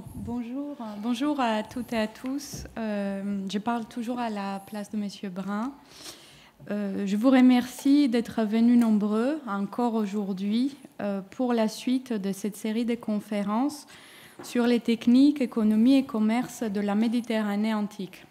Bonjour à toutes et à tous. Je parle toujours à la place de Monsieur Brun. Je vous remercie d'être venus nombreux encore aujourd'hui pour la suite de cette série de conférences sur les techniques, économie et commerce de la Méditerranée antique.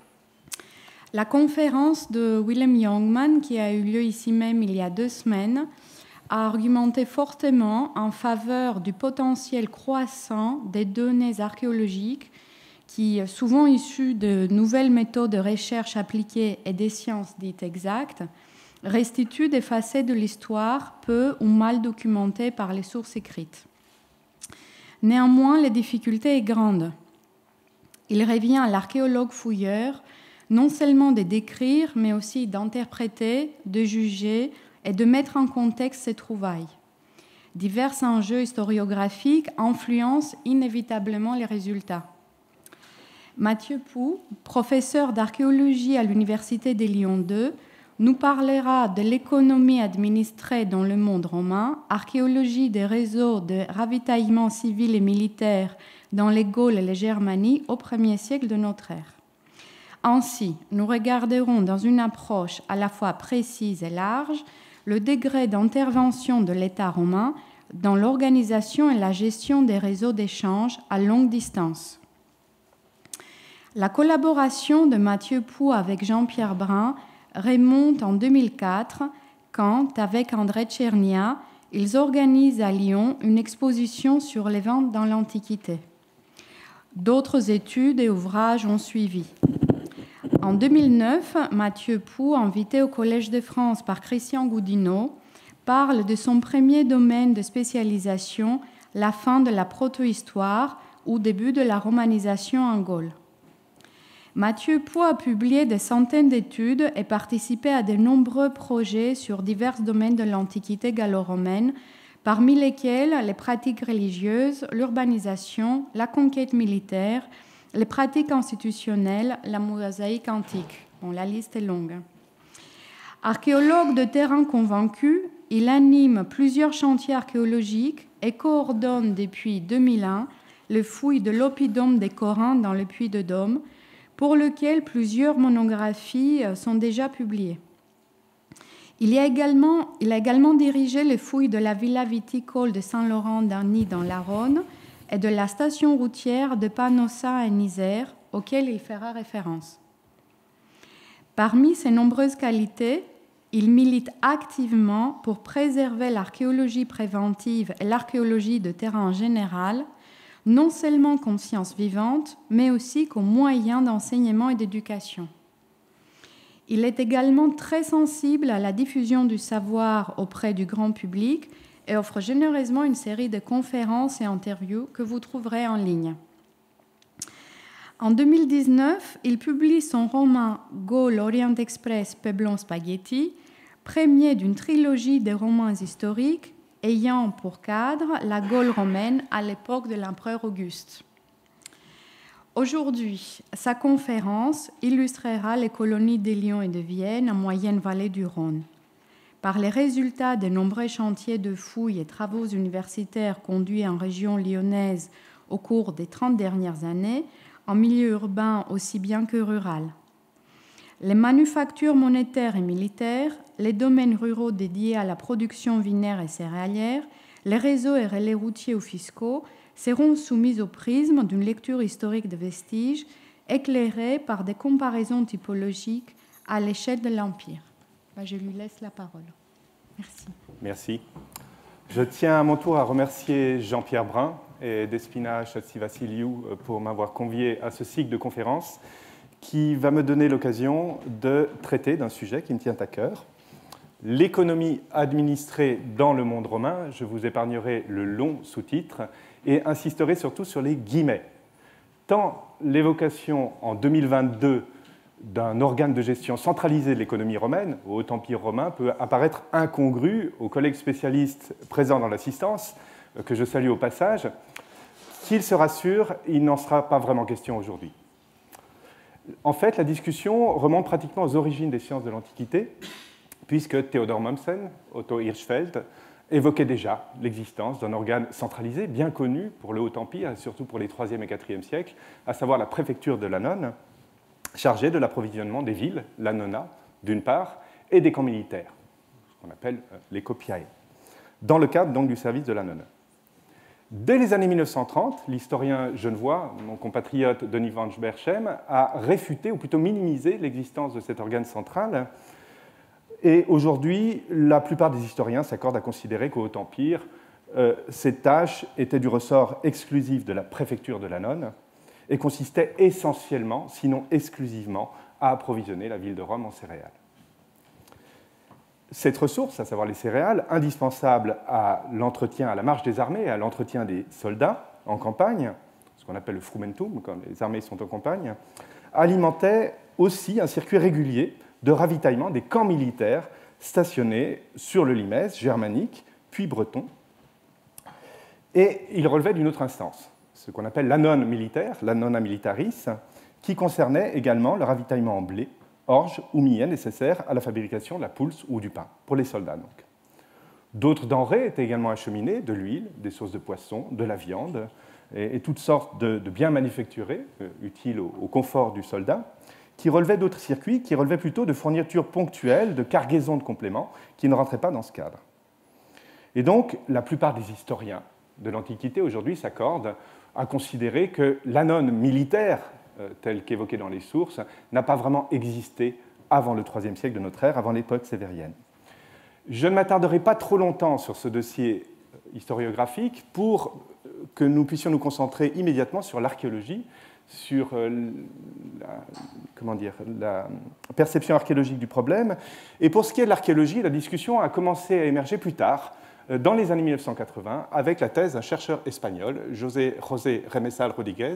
La conférence de Wilhelm Jungmann, qui a eu lieu ici même il y a 2 semaines, a argumenté fortement en faveur du potentiel croissant des données archéologiques qui, souvent issues de nouvelles méthodes de recherche appliquées et des sciences dites exactes, restituent des facettes de l'histoire peu ou mal documentées par les sources écrites. Néanmoins, la difficulté est grande. Il revient à l'archéologue fouilleur non seulement de décrire, mais aussi d'interpréter, de juger et de mettre en contexte ces trouvailles. Divers enjeux historiographiques influencent inévitablement les résultats. Mathieu Pou, professeur d'archéologie à l'Université de Lyon 2, nous parlera de l'économie administrée dans le monde romain, archéologie des réseaux de ravitaillement civil et militaire dans les Gaules et les Germanies au 1er siècle de notre ère. Ainsi, nous regarderons dans une approche à la fois précise et large le degré d'intervention de l'État romain dans l'organisation et la gestion des réseaux d'échange à longue distance. La collaboration de Mathieu Pou avec Jean-Pierre Brun remonte en 2004 quand, avec André Tchernia, ils organisent à Lyon une exposition sur les ventes dans l'Antiquité. D'autres études et ouvrages ont suivi. En 2009, Mathieu Pou, invité au Collège de France par Christian Goudineau, parle de son premier domaine de spécialisation, la fin de la protohistoire ou début de la romanisation en Gaule. Mathieu Pou a publié des centaines d'études et participé à de nombreux projets sur divers domaines de l'Antiquité gallo-romaine, parmi lesquels les pratiques religieuses, l'urbanisation, la conquête militaire, les pratiques institutionnelles, la mosaïque antique. Bon, la liste est longue. Archéologue de terrain convaincu, il anime plusieurs chantiers archéologiques et coordonne depuis 2001 le fouille de l'oppidum des Corinthes dans le Puy-de-Dôme, pour lequel plusieurs monographies sont déjà publiées. Il a également dirigé les fouilles de la villa viticole de Saint-Laurent-d'Arny dans la Rhône et de la station routière de Panossa en Isère, auquel il fera référence. Parmi ses nombreuses qualités, il milite activement pour préserver l'archéologie préventive et l'archéologie de terrain en général, non seulement comme science vivante, mais aussi comme moyen d'enseignement et d'éducation. Il est également très sensible à la diffusion du savoir auprès du grand public et offre généreusement une série de conférences et interviews que vous trouverez en ligne. En 2019, il publie son roman Gaule Orient Express Peuplon Spaghetti, premier d'une trilogie de romans historiques ayant pour cadre la Gaule romaine à l'époque de l'empereur Auguste. Aujourd'hui, sa conférence illustrera les colonies de Lyon et de Vienne en moyenne vallée du Rhône. Par les résultats de nombreux chantiers de fouilles et travaux universitaires conduits en région lyonnaise au cours des 30 dernières années, en milieu urbain aussi bien que rural. Les manufactures monétaires et militaires, les domaines ruraux dédiés à la production vinaire et céréalière, les réseaux et relais routiers ou fiscaux seront soumis au prisme d'une lecture historique de vestiges éclairée par des comparaisons typologiques à l'échelle de l'Empire. Je lui laisse la parole. Merci. Merci. Je tiens à mon tour à remercier Jean-Pierre Brun et Despina Chatsivassiliou pour m'avoir convié à ce cycle de conférences qui va me donner l'occasion de traiter d'un sujet qui me tient à cœur. L'économie administrée dans le monde romain. Je vous épargnerai le long sous-titre et insisterai surtout sur les guillemets. Tant l'évocation en 2022 d'un organe de gestion centralisé de l'économie romaine, au Haut-Empire romain, peut apparaître incongrue aux collègues spécialistes présents dans l'assistance, que je salue au passage. Qu'ils se rassurent, il n'en sera pas vraiment question aujourd'hui. En fait, la discussion remonte pratiquement aux origines des sciences de l'Antiquité, puisque Theodor Mommsen, Otto Hirschfeld, évoquait déjà l'existence d'un organe centralisé, bien connu pour le Haut-Empire, et surtout pour les 3e et 4e siècles, à savoir la préfecture de l'Annone, chargée de l'approvisionnement des villes, l'Annona, d'une part, et des camps militaires, ce qu'on appelle les copiae, dans le cadre donc du service de l'Annone. Dès les années 1930, l'historien genevois, mon compatriote Denis van Sberchem, a réfuté, ou plutôt minimisé, l'existence de cet organe central. Et aujourd'hui, la plupart des historiens s'accordent à considérer qu'au Haut-Empire, ces tâches étaient du ressort exclusif de la préfecture de l'Annone et consistaient essentiellement, sinon exclusivement, à approvisionner la ville de Rome en céréales. Cette ressource, à savoir les céréales, indispensable à l'entretien, à la marche des armées, à l'entretien des soldats en campagne, ce qu'on appelle le frumentum, quand les armées sont en campagne, alimentait aussi un circuit régulier de ravitaillement des camps militaires stationnés sur le Limès, germanique, puis breton. Et il relevait d'une autre instance, ce qu'on appelle l'annone militaire, l'annona militaris, qui concernait également le ravitaillement en blé, orge ou millet nécessaires à la fabrication de la poulse ou du pain, pour les soldats donc. D'autres denrées étaient également acheminées, de l'huile, des sauces de poisson, de la viande, et toutes sortes de biens manufacturés, utiles au confort du soldat, qui relevaient d'autres circuits, qui relevaient plutôt de fournitures ponctuelles, de cargaisons de compléments, qui ne rentraient pas dans ce cadre. Et donc, la plupart des historiens de l'Antiquité aujourd'hui s'accordent à considérer que l'annone militaire, tel qu'évoqué dans les sources, n'a pas vraiment existé avant le IIIe siècle de notre ère, avant l'époque sévérienne. Je ne m'attarderai pas trop longtemps sur ce dossier historiographique pour que nous puissions nous concentrer immédiatement sur l'archéologie, sur la perception archéologique du problème. Et pour ce qui est de l'archéologie, la discussion a commencé à émerger plus tard, dans les années 1980, avec la thèse d'un chercheur espagnol, José Remesal Rodríguez,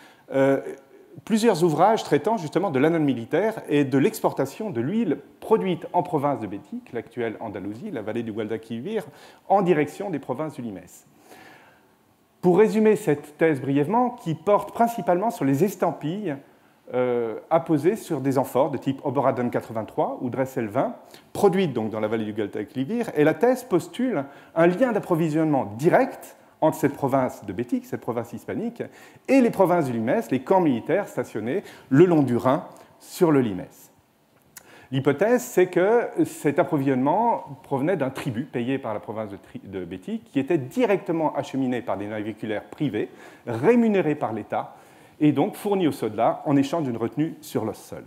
plusieurs ouvrages traitant justement de l'annone militaire et de l'exportation de l'huile produite en province de Bétique, l'actuelle Andalousie, la vallée du Guadalquivir, en direction des provinces du Limès. Pour résumer cette thèse brièvement, qui porte principalement sur les estampilles apposées sur des amphores de type Oberadon 83 ou Dressel 20, produites donc dans la vallée du Guadalquivir, et la thèse postule un lien d'approvisionnement direct entre cette province de Bétique, cette province hispanique, et les provinces du Limès, les camps militaires stationnés le long du Rhin sur le Limès. L'hypothèse, c'est que cet approvisionnement provenait d'un tribut payé par la province de Bétique, qui était directement acheminé par des naviculaires privés, rémunérés par l'État, et donc fourni aux soldats en échange d'une retenue sur le solde.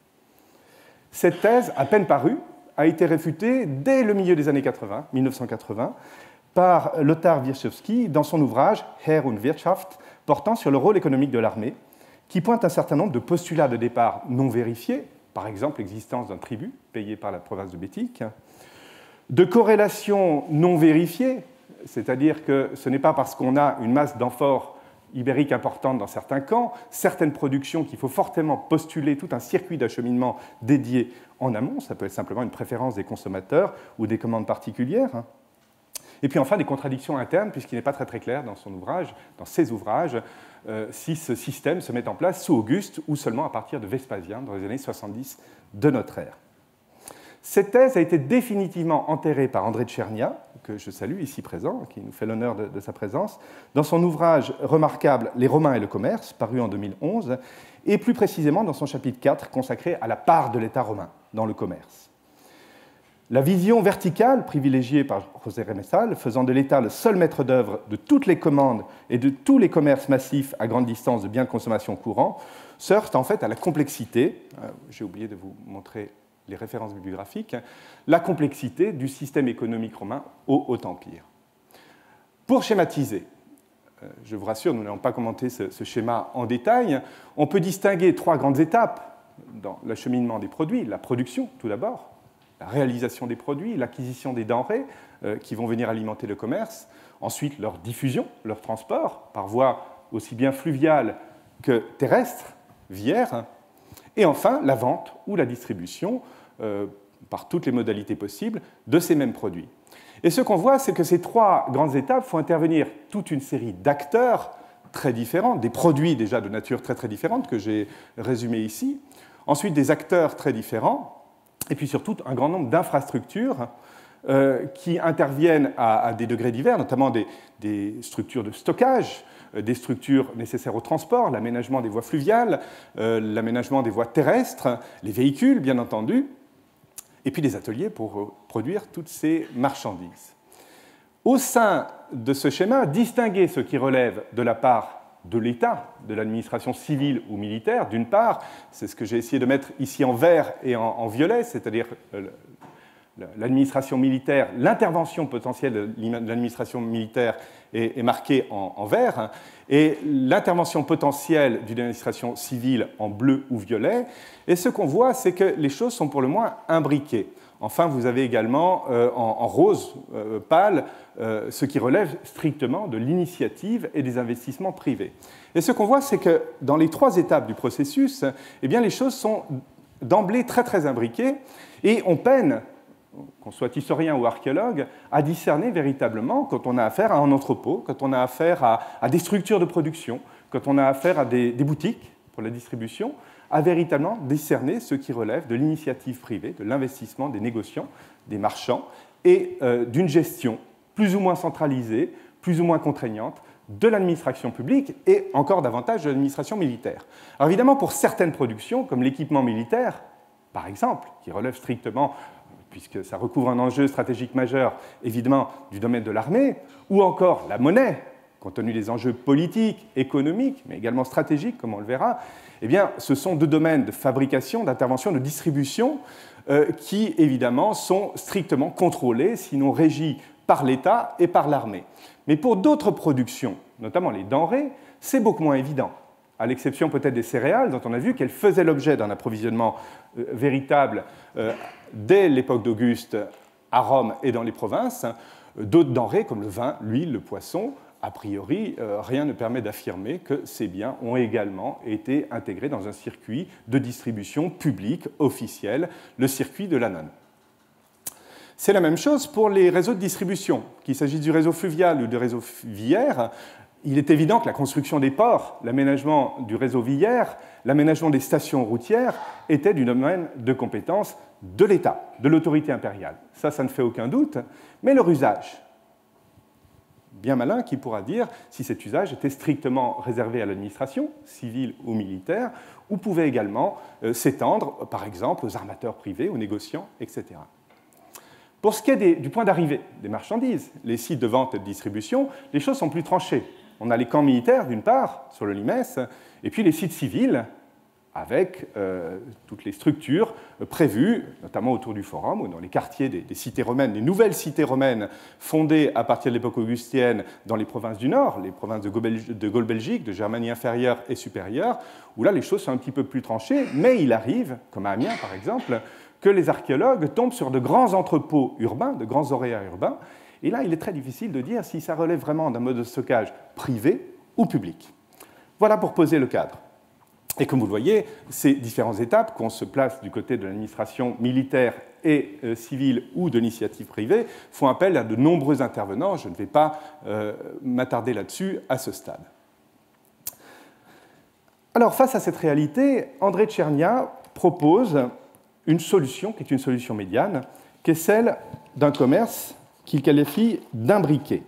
Cette thèse, à peine parue, a été réfutée dès le milieu des années 80, 1980, par Lothar Wierzchowski dans son ouvrage Heer und Wirtschaft, portant sur le rôle économique de l'armée, qui pointe un certain nombre de postulats de départ non vérifiés, par exemple l'existence d'un tribut payé par la province de Bétique, de corrélations non vérifiées, c'est-à-dire que ce n'est pas parce qu'on a une masse d'amphores ibériques importante dans certains camps, certaines productions qu'il faut fortement postuler tout un circuit d'acheminement dédié en amont, ça peut être simplement une préférence des consommateurs ou des commandes particulières. Et puis enfin des contradictions internes, puisqu'il n'est pas très clair dans son ouvrage, dans ses ouvrages, si ce système se met en place sous Auguste ou seulement à partir de Vespasien, dans les années 70 de notre ère. Cette thèse a été définitivement enterrée par André Tchernia, que je salue ici présent, qui nous fait l'honneur de sa présence, dans son ouvrage remarquable « Les Romains et le commerce », paru en 2011, et plus précisément dans son chapitre 4 consacré à la part de l'État romain dans le commerce. La vision verticale privilégiée par José Remesal, faisant de l'État le seul maître d'œuvre de toutes les commandes et de tous les commerces massifs à grande distance de biens de consommation courants, se heurte en fait à la complexité, j'ai oublié de vous montrer les références bibliographiques, la complexité du système économique romain au Haut-Empire. Pour schématiser, je vous rassure, nous n'allons pas commenter ce schéma en détail, on peut distinguer trois grandes étapes dans l'acheminement des produits, la production tout d'abord, la réalisation des produits, l'acquisition des denrées qui vont venir alimenter le commerce, ensuite leur diffusion, leur transport, par voie aussi bien fluviale que terrestre, viaire, et enfin la vente ou la distribution, par toutes les modalités possibles, de ces mêmes produits. Et ce qu'on voit, c'est que ces trois grandes étapes font intervenir toute une série d'acteurs très différents, des produits déjà de nature très différente que j'ai résumés ici, ensuite des acteurs très différents, et puis surtout un grand nombre d'infrastructures qui interviennent à des degrés divers, notamment des structures de stockage, des structures nécessaires au transport, l'aménagement des voies fluviales, l'aménagement des voies terrestres, les véhicules, bien entendu, et puis des ateliers pour produire toutes ces marchandises. Au sein de ce schéma, distinguer ce qui relève de la part de l'État, de l'administration civile ou militaire, d'une part, c'est ce que j'ai essayé de mettre ici en vert et en violet, c'est-à-dire l'administration militaire, l'intervention potentielle de l'administration militaire est marquée en vert, et l'intervention potentielle d'une administration civile en bleu ou violet. Et ce qu'on voit, c'est que les choses sont pour le moins imbriquées. Enfin, vous avez également en rose pâle ce qui relève strictement de l'initiative et des investissements privés. Et ce qu'on voit, c'est que dans les 3 étapes du processus, eh bien, les choses sont d'emblée très très imbriquées et on peine, qu'on soit historien ou archéologue, à discerner véritablement quand on a affaire à un entrepôt, quand on a affaire à des structures de production, quand on a affaire à des boutiques pour la distribution, à véritablement discerner ce qui relève de l'initiative privée, de l'investissement des négociants, des marchands, et d'une gestion plus ou moins centralisée, plus ou moins contraignante de l'administration publique et encore davantage de l'administration militaire. Alors évidemment, pour certaines productions, comme l'équipement militaire, par exemple, qui relève strictement, puisque ça recouvre un enjeu stratégique majeur, évidemment, du domaine de l'armée, ou encore la monnaie, compte tenu des enjeux politiques, économiques, mais également stratégiques, comme on le verra, eh bien, ce sont 2 domaines de fabrication, d'intervention, de distribution qui, évidemment, sont strictement contrôlés, sinon régis par l'État et par l'armée. Mais pour d'autres productions, notamment les denrées, c'est beaucoup moins évident, à l'exception peut-être des céréales, dont on a vu qu'elles faisaient l'objet d'un approvisionnement véritable dès l'époque d'Auguste à Rome et dans les provinces. D'autres denrées, comme le vin, l'huile, le poisson, a priori, rien ne permet d'affirmer que ces biens ont également été intégrés dans un circuit de distribution publique, officiel, le circuit de l'Annone. C'est la même chose pour les réseaux de distribution. Qu'il s'agisse du réseau fluvial ou du réseau viaire, il est évident que la construction des ports, l'aménagement du réseau viaire, l'aménagement des stations routières étaient du domaine de compétence de l'État, de l'autorité impériale. Ça ne fait aucun doute, mais leur usage, bien malin qui pourra dire si cet usage était strictement réservé à l'administration, civile ou militaire, ou pouvait également s'étendre, par exemple, aux armateurs privés, aux négociants, etc. Pour ce qui est du point d'arrivée des marchandises, les sites de vente et de distribution, les choses sont plus tranchées. On a les camps militaires, d'une part, sur le Limès, et puis les sites civils, avec toutes les structures prévues, notamment autour du Forum ou dans les quartiers des cités romaines, des nouvelles cités romaines fondées à partir de l'époque augustienne dans les provinces du Nord, les provinces de Gaule-Belgique, de Germanie inférieure et supérieure, où là les choses sont un petit peu plus tranchées, mais il arrive, comme à Amiens par exemple, que les archéologues tombent sur de grands entrepôts urbains, de grands auréats urbains, et là il est très difficile de dire si ça relève vraiment d'un mode de stockage privé ou public. Voilà pour poser le cadre. Et comme vous le voyez, ces différentes étapes, qu'on se place du côté de l'administration militaire et civile ou de l'initiative privée, font appel à de nombreux intervenants. Je ne vais pas m'attarder là-dessus à ce stade. Alors, face à cette réalité, André Tchernia propose une solution, qui est une solution médiane, qui est celle d'un commerce qu'il qualifie d'imbriqué.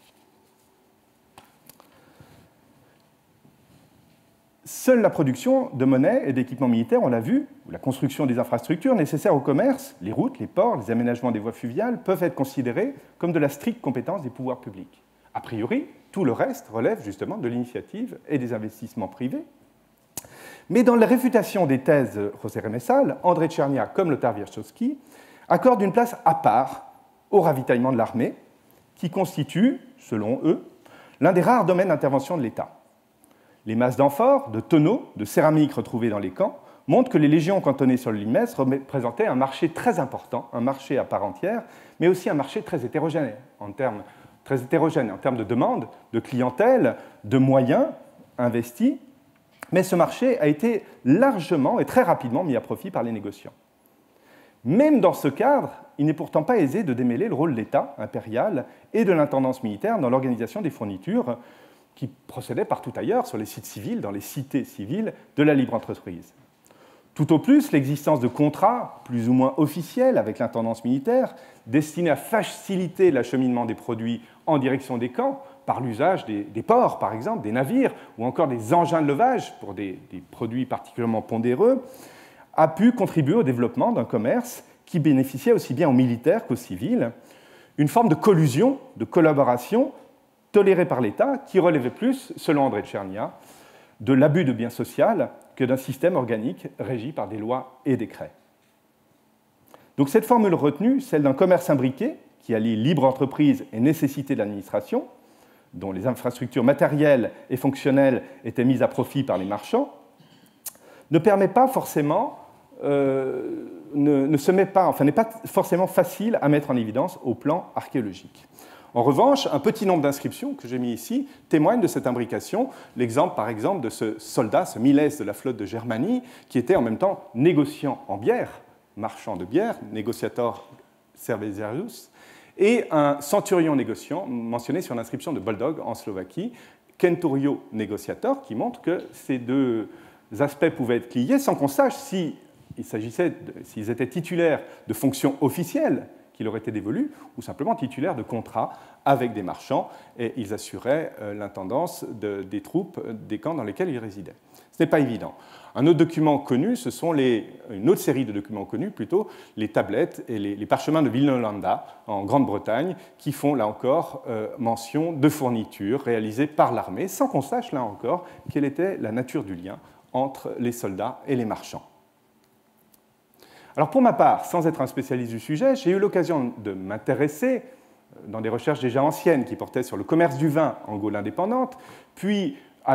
Seule la production de monnaie et d'équipements militaires, on l'a vu, ou la construction des infrastructures nécessaires au commerce, les routes, les ports, les aménagements des voies fluviales, peuvent être considérés comme de la stricte compétence des pouvoirs publics. A priori, tout le reste relève justement de l'initiative et des investissements privés. Mais dans la réfutation des thèses de José Remesal, André Tchernia, comme Lothar Wierzchowski, accordent une place à part au ravitaillement de l'armée, qui constitue, selon eux, l'un des rares domaines d'intervention de l'État. Les masses d'amphores, de tonneaux, de céramique retrouvées dans les camps montrent que les légions cantonnées sur le Limès représentaient un marché très important, un marché à part entière, mais aussi un marché très hétérogène en termes de demande, de clientèle, de moyens investis. Mais ce marché a été largement et très rapidement mis à profit par les négociants. Même dans ce cadre, il n'est pourtant pas aisé de démêler le rôle de l'État impérial et de l'intendance militaire dans l'organisation des fournitures qui procédaient partout ailleurs, sur les sites civils, dans les cités civiles de la libre entreprise. Tout au plus, l'existence de contrats, plus ou moins officiels, avec l'intendance militaire, destinés à faciliter l'acheminement des produits en direction des camps, par l'usage des ports, par exemple, des navires, ou encore des engins de levage pour des produits particulièrement pondéreux, a pu contribuer au développement d'un commerce qui bénéficiait aussi bien aux militaires qu'aux civils, une forme de collusion, de collaboration tolérée par l'État qui relevait plus, selon André Tchernia, de l'abus de biens social que d'un système organique régi par des lois et décrets. Donc cette formule retenue, celle d'un commerce imbriqué qui allie libre entreprise et nécessité de l'administration, dont les infrastructures matérielles et fonctionnelles étaient mises à profit par les marchands, ne permet pas forcément, n'est pas forcément facile à mettre en évidence au plan archéologique. En revanche, un petit nombre d'inscriptions que j'ai mis ici témoignent de cette imbrication. L'exemple, par exemple, de ce soldat, ce Milès de la flotte de Germanie, qui était en même temps négociant en bière, marchand de bière, négociator cervecerius, et un centurion négociant mentionné sur l'inscription de Boldog en Slovaquie, Kenturio négociator, qui montre que ces deux aspects pouvaient être liés sans qu'on sache s'ils étaient titulaires de fonctions officielles qui leur étaient dévolues ou simplement titulaires de contrats avec des marchands, et ils assuraient l'intendance des troupes des camps dans lesquels ils résidaient. Ce n'est pas évident. Un autre document connu, une autre série de documents connus, plutôt, les tablettes et les parchemins de Vilnolanda en Grande-Bretagne, qui font, là encore, mention de fournitures réalisées par l'armée, sans qu'on sache, là encore, quelle était la nature du lien entre les soldats et les marchands. Alors pour ma part, sans être un spécialiste du sujet, j'ai eu l'occasion de m'intéresser, dans des recherches déjà anciennes qui portaient sur le commerce du vin en Gaule indépendante, puis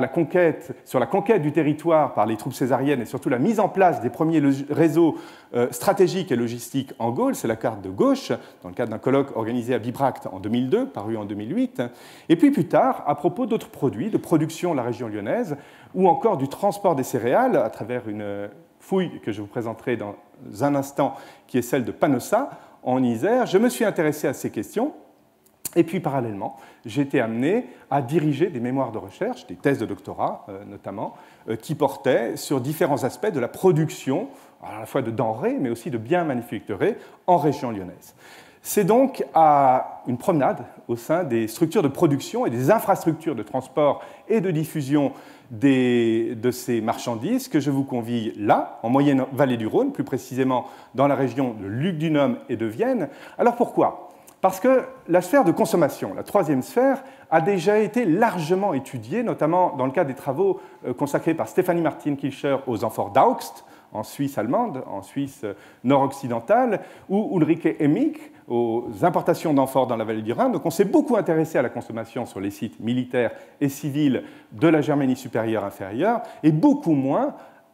sur la conquête du territoire par les troupes césariennes et surtout la mise en place des premiers réseaux stratégiques et logistiques en Gaule, c'est la carte de gauche, dans le cadre d'un colloque organisé à Bibracte en 2002, paru en 2008, et puis plus tard, à propos d'autres produits de production de la région lyonnaise, ou encore du transport des céréales à travers une fouille que je vous présenterai dans un instant, qui est celle de Panossa, en Isère, je me suis intéressé à ces questions. Et puis, parallèlement, j'ai été amené à diriger des mémoires de recherche, des thèses de doctorat notamment, qui portaient sur différents aspects de la production, à la fois de denrées, mais aussi de biens manufacturés en région lyonnaise. C'est donc à une promenade au sein des structures de production et des infrastructures de transport et de diffusion de ces marchandises que je vous convie là, en moyenne vallée du Rhône, plus précisément dans la région de Lugdunum et de Vienne. Alors pourquoi ? Parce que la sphère de consommation, la troisième sphère, a déjà été largement étudiée, notamment dans le cadre des travaux consacrés par Stéphanie Martin-Kilscher aux amphores d'Augst, en Suisse allemande, en Suisse nord-occidentale, ou Ulrike Emig aux importations d'amphores dans la vallée du Rhin. Donc on s'est beaucoup intéressé à la consommation sur les sites militaires et civils de la Germanie supérieure inférieure, et beaucoup moins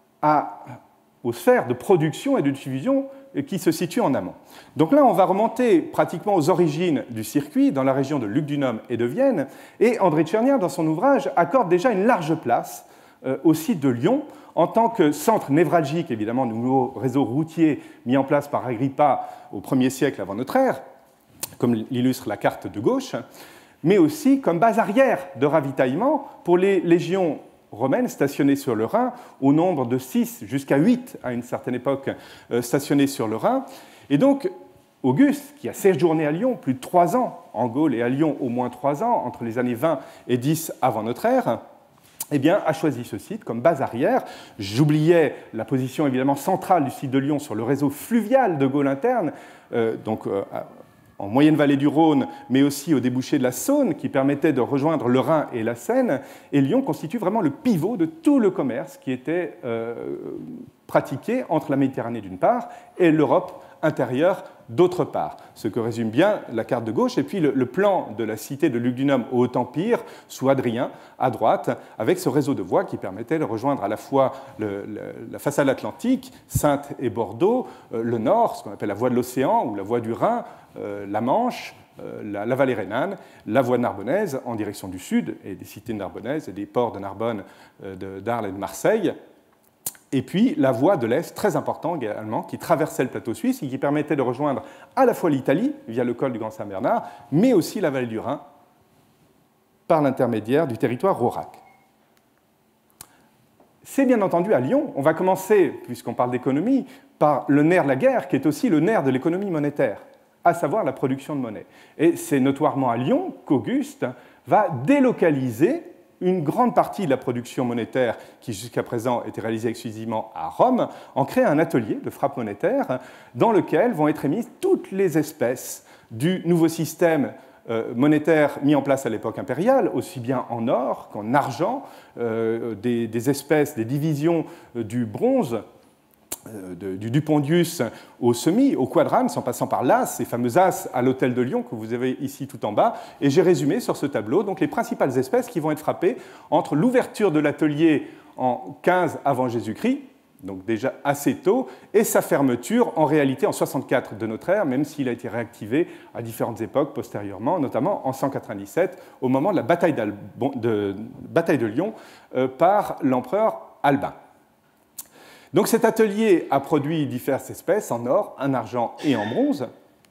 aux sphères de production et de diffusion qui se situent en amont. Donc là, on va remonter pratiquement aux origines du circuit, dans la région de Lugdunum et de Vienne, et André Tchernia, dans son ouvrage, accorde déjà une large place au site de Lyon, en tant que centre névralgique, évidemment, du nouveau réseau routier mis en place par Agrippa au 1er siècle avant notre ère, comme l'illustre la carte de gauche, mais aussi comme base arrière de ravitaillement pour les légions romaines stationnées sur le Rhin, au nombre de 6 jusqu'à 8 à une certaine époque stationnées sur le Rhin. Et donc, Auguste, qui a séjourné à Lyon plus de 3 ans, en Gaule et à Lyon au moins 3 ans, entre les années 20 et 10 avant notre ère, eh bien, a choisi ce site comme base arrière. J'oubliais la position évidemment centrale du site de Lyon sur le réseau fluvial de Gaule interne, en moyenne vallée du Rhône, mais aussi au débouché de la Saône, qui permettait de rejoindre le Rhin et la Seine. Et Lyon constitue vraiment le pivot de tout le commerce qui était pratiqué entre la Méditerranée d'une part et l'Europe intérieure d'autre part, ce que résume bien la carte de gauche, et puis le plan de la cité de Lugdunum au Haut-Empire, sous Hadrien, à droite, avec ce réseau de voies qui permettait de rejoindre à la fois la façade atlantique, Saintes et Bordeaux, le nord, ce qu'on appelle la voie de l'océan, ou la voie du Rhin, la Manche, la vallée rhénane, la voie narbonnaise en direction du sud, et des cités narbonnaises et des ports de Narbonne, d'Arles et de Marseille, et puis la voie de l'Est, très importante également, qui traversait le plateau suisse et qui permettait de rejoindre à la fois l'Italie, via le col du Grand Saint-Bernard, mais aussi la vallée du Rhin, par l'intermédiaire du territoire Raurac. c'est bien entendu à Lyon. On va commencer, puisqu'on parle d'économie, par le nerf de la guerre, qui est aussi le nerf de l'économie monétaire, à savoir la production de monnaie. Et c'est notoirement à Lyon qu'Auguste va délocaliser une grande partie de la production monétaire qui jusqu'à présent était réalisée exclusivement à Rome, en créant un atelier de frappe monétaire dans lequel vont être émises toutes les espèces du nouveau système monétaire mis en place à l'époque impériale, aussi bien en or qu'en argent, des espèces, des divisions du bronze, du dupondius au semi, au quadrans, en passant par l'as, ces fameux as à l'hôtel de Lyon que vous avez ici tout en bas. Et j'ai résumé sur ce tableau donc, les principales espèces qui vont être frappées entre l'ouverture de l'atelier en 15 avant Jésus-Christ, donc déjà assez tôt, et sa fermeture en réalité en 64 de notre ère, même s'il a été réactivé à différentes époques postérieurement, notamment en 197, au moment de la bataille de Lyon par l'empereur Albin. Donc cet atelier a produit diverses espèces en or, en argent et en bronze.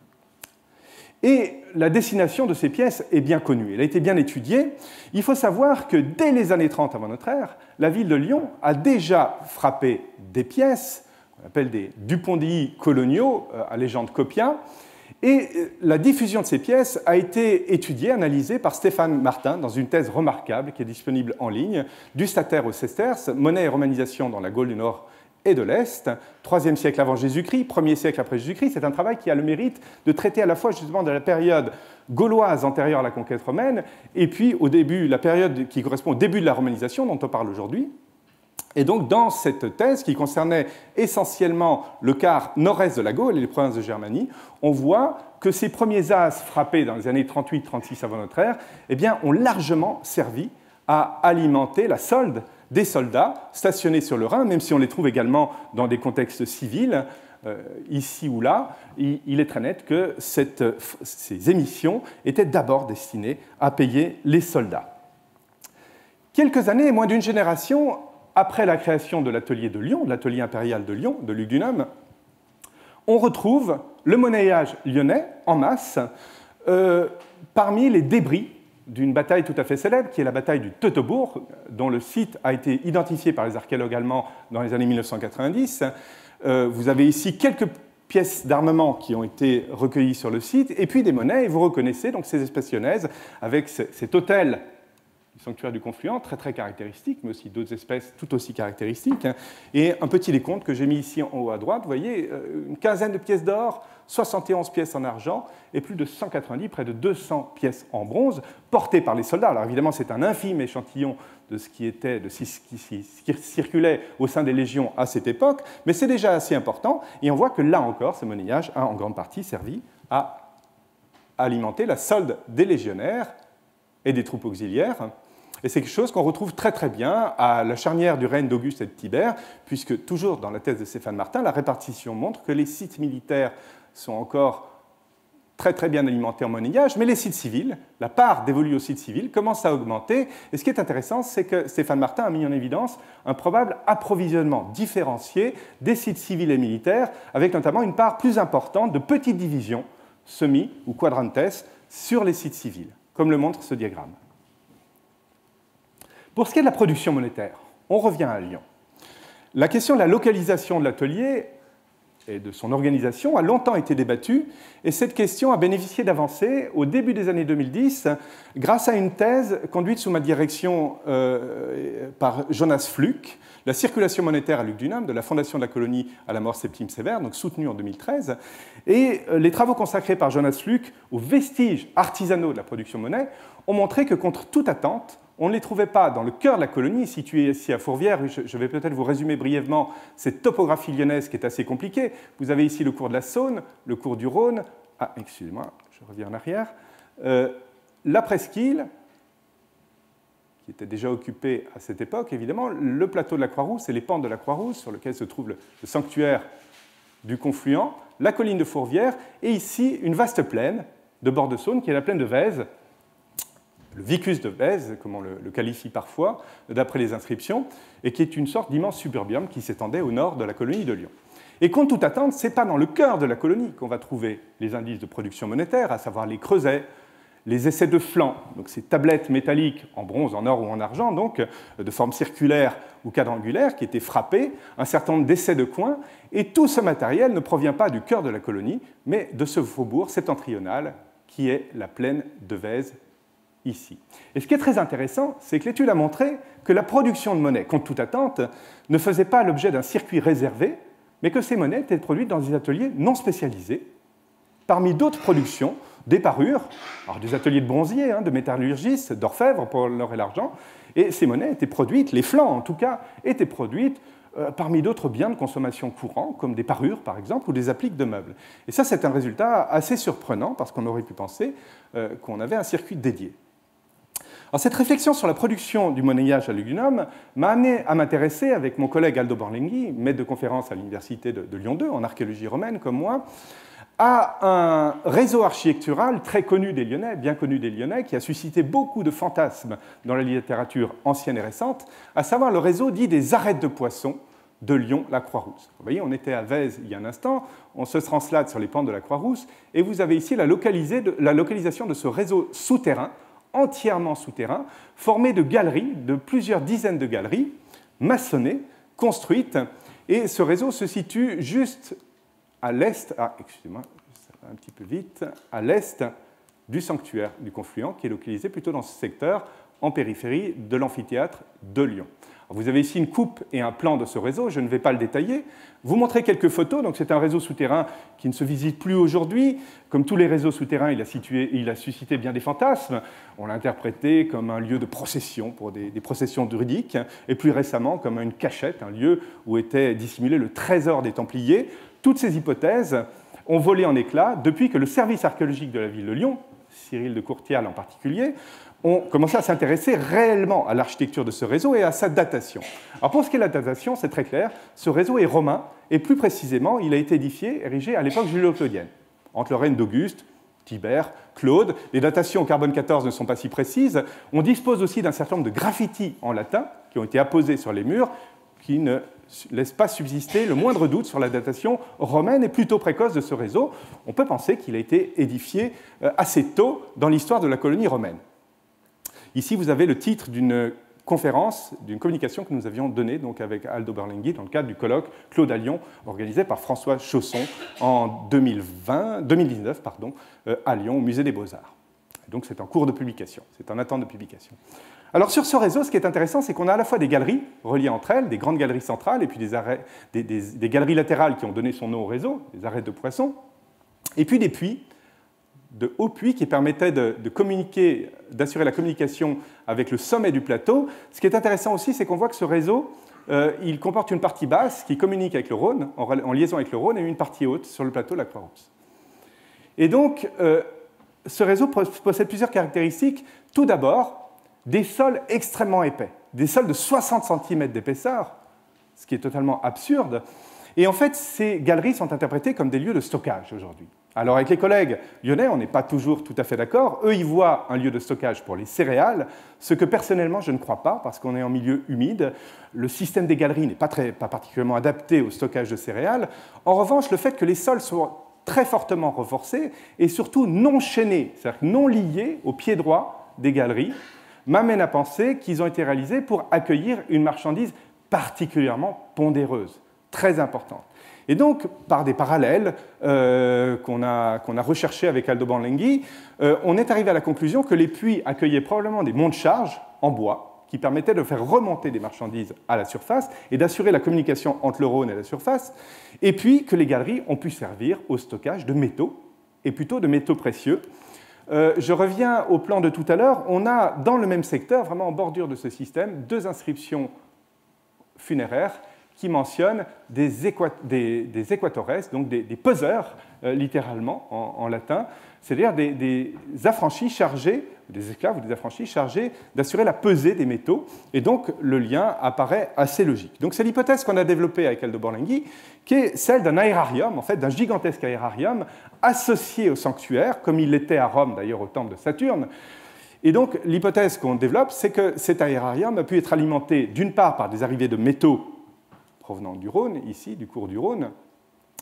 Et la destination de ces pièces est bien connue, elle a été bien étudiée. Il faut savoir que dès les années 30 avant notre ère, la ville de Lyon a déjà frappé des pièces, qu'on appelle des dupondii coloniaux, à légende Copia, et la diffusion de ces pièces a été étudiée, analysée par Stéphane Martin dans une thèse remarquable qui est disponible en ligne, du Stater au Sesterce, monnaie et romanisation dans la Gaule du Nord et de l'Est, 3e siècle avant Jésus-Christ, 1er siècle après Jésus-Christ. C'est un travail qui a le mérite de traiter à la fois justement de la période gauloise antérieure à la conquête romaine et puis au début, la période qui correspond au début de la romanisation dont on parle aujourd'hui. Et donc dans cette thèse qui concernait essentiellement le quart nord-est de la Gaule et les provinces de Germanie, on voit que ces premiers as frappés dans les années 38-36 avant notre ère eh bien, ont largement servi à alimenter la solde des soldats stationnés sur le Rhin, même si on les trouve également dans des contextes civils, ici ou là, il est très net que ces émissions étaient d'abord destinées à payer les soldats. Quelques années, moins d'une génération après la création de l'atelier de Lyon, de l'atelier impérial de Lyon, de Lugdunum, on retrouve le monnayage lyonnais en masse parmi les débris d'une bataille tout à fait célèbre, qui est la bataille du Teutobourg, dont le site a été identifié par les archéologues allemands dans les années 1990. Vous avez ici quelques pièces d'armement qui ont été recueillies sur le site, et puis des monnaies, et vous reconnaissez donc ces espèces lyonnaises avec cet hôtel du sanctuaire du Confluent, très très caractéristique, mais aussi d'autres espèces tout aussi caractéristiques, et un petit décompte que j'ai mis ici en haut à droite, vous voyez, une quinzaine de pièces d'or, 71 pièces en argent et plus de 190, près de 200 pièces en bronze, portées par les soldats. Alors évidemment, c'est un infime échantillon de ce qui circulait au sein des légions à cette époque, mais c'est déjà assez important, et on voit que là encore, ce monnayage a en grande partie servi à alimenter la solde des légionnaires et des troupes auxiliaires. Et c'est quelque chose qu'on retrouve très très bien à la charnière du règne d'Auguste et de Tibère, puisque toujours dans la thèse de Stéphane Martin, la répartition montre que les sites militaires sont encore très très bien alimentés en monnayage, mais les sites civils, la part dévolue aux sites civils, commence à augmenter. Et ce qui est intéressant, c'est que Stéphane Martin a mis en évidence un probable approvisionnement différencié des sites civils et militaires, avec notamment une part plus importante de petites divisions, semi ou quadrantes, sur les sites civils, comme le montre ce diagramme. Pour ce qui est de la production monétaire, on revient à Lyon. La question de la localisation de l'atelier et de son organisation a longtemps été débattue, et cette question a bénéficié d'avancées au début des années 2010 grâce à une thèse conduite sous ma direction par Jonas Fluck, la circulation monétaire à Lugdunum, de la fondation de la colonie à la mort Septime Sévère, donc soutenue en 2013, et les travaux consacrés par Jonas Fluck aux vestiges artisanaux de la production monnaie ont montré que, contre toute attente, on ne les trouvait pas dans le cœur de la colonie, située ici à Fourvière. Je vais peut-être vous résumer brièvement cette topographie lyonnaise qui est assez compliquée. Vous avez ici le cours de la Saône, le cours du Rhône. Ah, excusez-moi, je reviens en arrière. La presqu'île, qui était déjà occupée à cette époque, évidemment, le plateau de la Croix-Rousse et les pentes de la Croix-Rousse, sur lequel se trouve le sanctuaire du Confluent, la colline de Fourvière, et ici une vaste plaine de bord de Saône, qui est la plaine de Vèze, le vicus de Vèze, comme on le qualifie parfois, d'après les inscriptions, et qui est une sorte d'immense suburbium qui s'étendait au nord de la colonie de Lyon. Et contre toute attente, ce n'est pas dans le cœur de la colonie qu'on va trouver les indices de production monétaire, à savoir les creusets, les essais de flanc, donc ces tablettes métalliques en bronze, en or ou en argent, donc de forme circulaire ou quadrangulaire, qui étaient frappées, un certain nombre d'essais de coin, et tout ce matériel ne provient pas du cœur de la colonie, mais de ce faubourg septentrional qui est la plaine de Vèze, ici. Et ce qui est très intéressant, c'est que l'étude a montré que la production de monnaie, contre toute attente, ne faisait pas l'objet d'un circuit réservé, mais que ces monnaies étaient produites dans des ateliers non spécialisés, parmi d'autres productions, des parures, alors des ateliers de bronziers, de métallurgistes, d'orfèvres pour l'or et l'argent, et ces monnaies étaient produites, les flancs en tout cas, étaient produites parmi d'autres biens de consommation courants, comme des parures par exemple, ou des appliques de meubles. Et ça, c'est un résultat assez surprenant, parce qu'on aurait pu penser qu'on avait un circuit dédié. Alors, cette réflexion sur la production du monnayage à l'Ugunum m'a amené à m'intéresser, avec mon collègue Aldo Borlenghi, maître de conférence à l'université de Lyon 2 en archéologie romaine comme moi, à un réseau architectural très connu des Lyonnais, bien connu des Lyonnais, qui a suscité beaucoup de fantasmes dans la littérature ancienne et récente, à savoir le réseau dit des arêtes de poissons de Lyon, la Croix-Rousse. Vous voyez, on était à Vèze il y a un instant, on se translate sur les pentes de la Croix-Rousse, et vous avez ici la localisation de ce réseau souterrain, entièrement souterrain, formé de galeries, de plusieurs dizaines de galeries, maçonnées, construites, et ce réseau se situe juste à l'est, excusez-moi, ça va un petit peu vite, à l'est du sanctuaire du Confluent, qui est localisé plutôt dans ce secteur, en périphérie de l'amphithéâtre de Lyon. Alors, vous avez ici une coupe et un plan de ce réseau, je ne vais pas le détailler. Vous montrer quelques photos, donc c'est un réseau souterrain qui ne se visite plus aujourd'hui. Comme tous les réseaux souterrains, il a suscité bien des fantasmes. On l'a interprété comme un lieu de procession pour des processions druidiques, et plus récemment comme une cachette, un lieu où était dissimulé le trésor des Templiers. Toutes ces hypothèses ont volé en éclats depuis que le service archéologique de la ville de Lyon, Cyril de Courtial en particulier, ont commencé à s'intéresser réellement à l'architecture de ce réseau et à sa datation. Alors pour ce qui est de la datation, c'est très clair, ce réseau est romain, et plus précisément, il a été édifié, érigé à l'époque julio-claudienne, entre le règne d'Auguste, Tibère, Claude. Les datations au carbone 14 ne sont pas si précises. On dispose aussi d'un certain nombre de graffitis en latin qui ont été apposés sur les murs, qui ne laissent pas subsister le moindre doute sur la datation romaine et plutôt précoce de ce réseau. On peut penser qu'il a été édifié assez tôt dans l'histoire de la colonie romaine. Ici, vous avez le titre d'une conférence, d'une communication que nous avions donnée donc avec Aldo Borlenghi dans le cadre du colloque Claude à Lyon, organisé par François Chausson en 2019 à Lyon, au Musée des Beaux-Arts. Donc c'est en cours de publication, c'est en attente de publication. Alors sur ce réseau, ce qui est intéressant, c'est qu'on a à la fois des galeries reliées entre elles, des grandes galeries centrales, et puis des galeries latérales qui ont donné son nom au réseau, des arêtes de poissons, et puis des puits, de hauts puits qui permettaient de communiquer, d'assurer la communication avec le sommet du plateau. Ce qui est intéressant aussi, c'est qu'on voit que ce réseau, il comporte une partie basse qui communique avec le Rhône, en liaison avec le Rhône, et une partie haute sur le plateau de la Croix-Rousse. Et donc, ce réseau possède plusieurs caractéristiques. Tout d'abord, des sols extrêmement épais, des sols de 60 cm d'épaisseur, ce qui est totalement absurde. Et en fait, ces galeries sont interprétées comme des lieux de stockage aujourd'hui. Alors avec les collègues lyonnais, on n'est pas toujours tout à fait d'accord. Eux, ils voient un lieu de stockage pour les céréales, ce que personnellement je ne crois pas, parce qu'on est en milieu humide. Le système des galeries n'est pas particulièrement adapté au stockage de céréales. En revanche, le fait que les sols soient très fortement renforcés et surtout non chaînés, c'est-à-dire non liés au pied droit des galeries, m'amène à penser qu'ils ont été réalisés pour accueillir une marchandise particulièrement pondéreuse, très importante. Et donc, par des parallèles qu'on a recherchés avec Aldo Borlenghi, on est arrivé à la conclusion que les puits accueillaient probablement des monts de charge en bois qui permettaient de faire remonter des marchandises à la surface et d'assurer la communication entre le Rhône et la surface, et puis que les galeries ont pu servir au stockage de métaux, et plutôt de métaux précieux. Je reviens au plan de tout à l'heure. On a dans le même secteur, vraiment en bordure de ce système, deux inscriptions funéraires qui mentionnent des équatores, donc des peseurs, littéralement, en latin, c'est-à-dire des affranchis chargés, des esclaves ou des affranchis chargés d'assurer la pesée des métaux, et donc le lien apparaît assez logique. Donc c'est l'hypothèse qu'on a développée avec Aldo Borlenghi, qui est celle d'un aérarium, en fait, d'un gigantesque aérarium associé au sanctuaire, comme il l'était à Rome d'ailleurs au temple de Saturne. Et donc l'hypothèse qu'on développe, c'est que cet aérarium a pu être alimenté d'une part par des arrivées de métaux provenant du Rhône, ici, du cours du Rhône,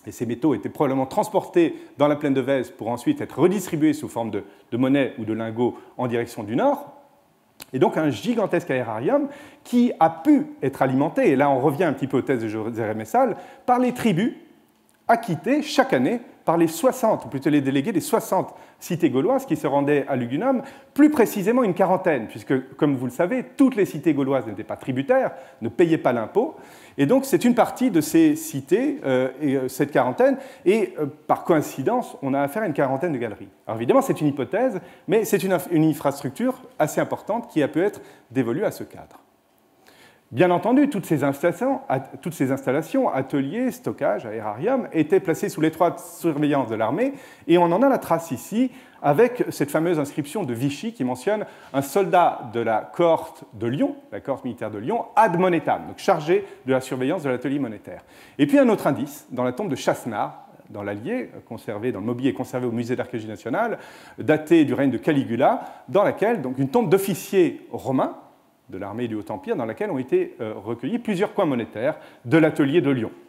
Et ces métaux étaient probablement transportés dans la plaine de Vèze pour ensuite être redistribués sous forme de monnaie ou de lingots en direction du nord. Et donc un gigantesque aérarium qui a pu être alimenté, et là on revient un petit peu aux thèses de José Messal, par les tribus acquittées chaque année par les 60, ou plutôt les délégués des 60 cités gauloises qui se rendaient à Lugdunum, plus précisément une quarantaine, puisque, comme vous le savez, toutes les cités gauloises n'étaient pas tributaires, ne payaient pas l'impôt, et donc c'est une partie de ces cités, cette quarantaine, et par coïncidence, on a affaire à une quarantaine de galeries. Alors évidemment, c'est une hypothèse, mais c'est une infrastructure assez importante qui a pu être dévolue à ce cadre. Bien entendu, toutes ces installations, ateliers, stockage, aérarium, étaient placées sous l'étroite surveillance de l'armée, et on en a la trace ici avec cette fameuse inscription de Vichy qui mentionne un soldat de la cohorte de Lyon, la cohorte militaire de Lyon, ad monetam, donc chargé de la surveillance de l'atelier monétaire. Et puis un autre indice, dans la tombe de Chassenard, dans l'Allier, conservé dans le mobilier conservé au musée d'archéologie nationale, daté du règne de Caligula, dans laquelle, donc une tombe d'officiers romains, de l'armée du Haut-Empire, dans laquelle ont été recueillis plusieurs coins monétaires de l'atelier de Lyon.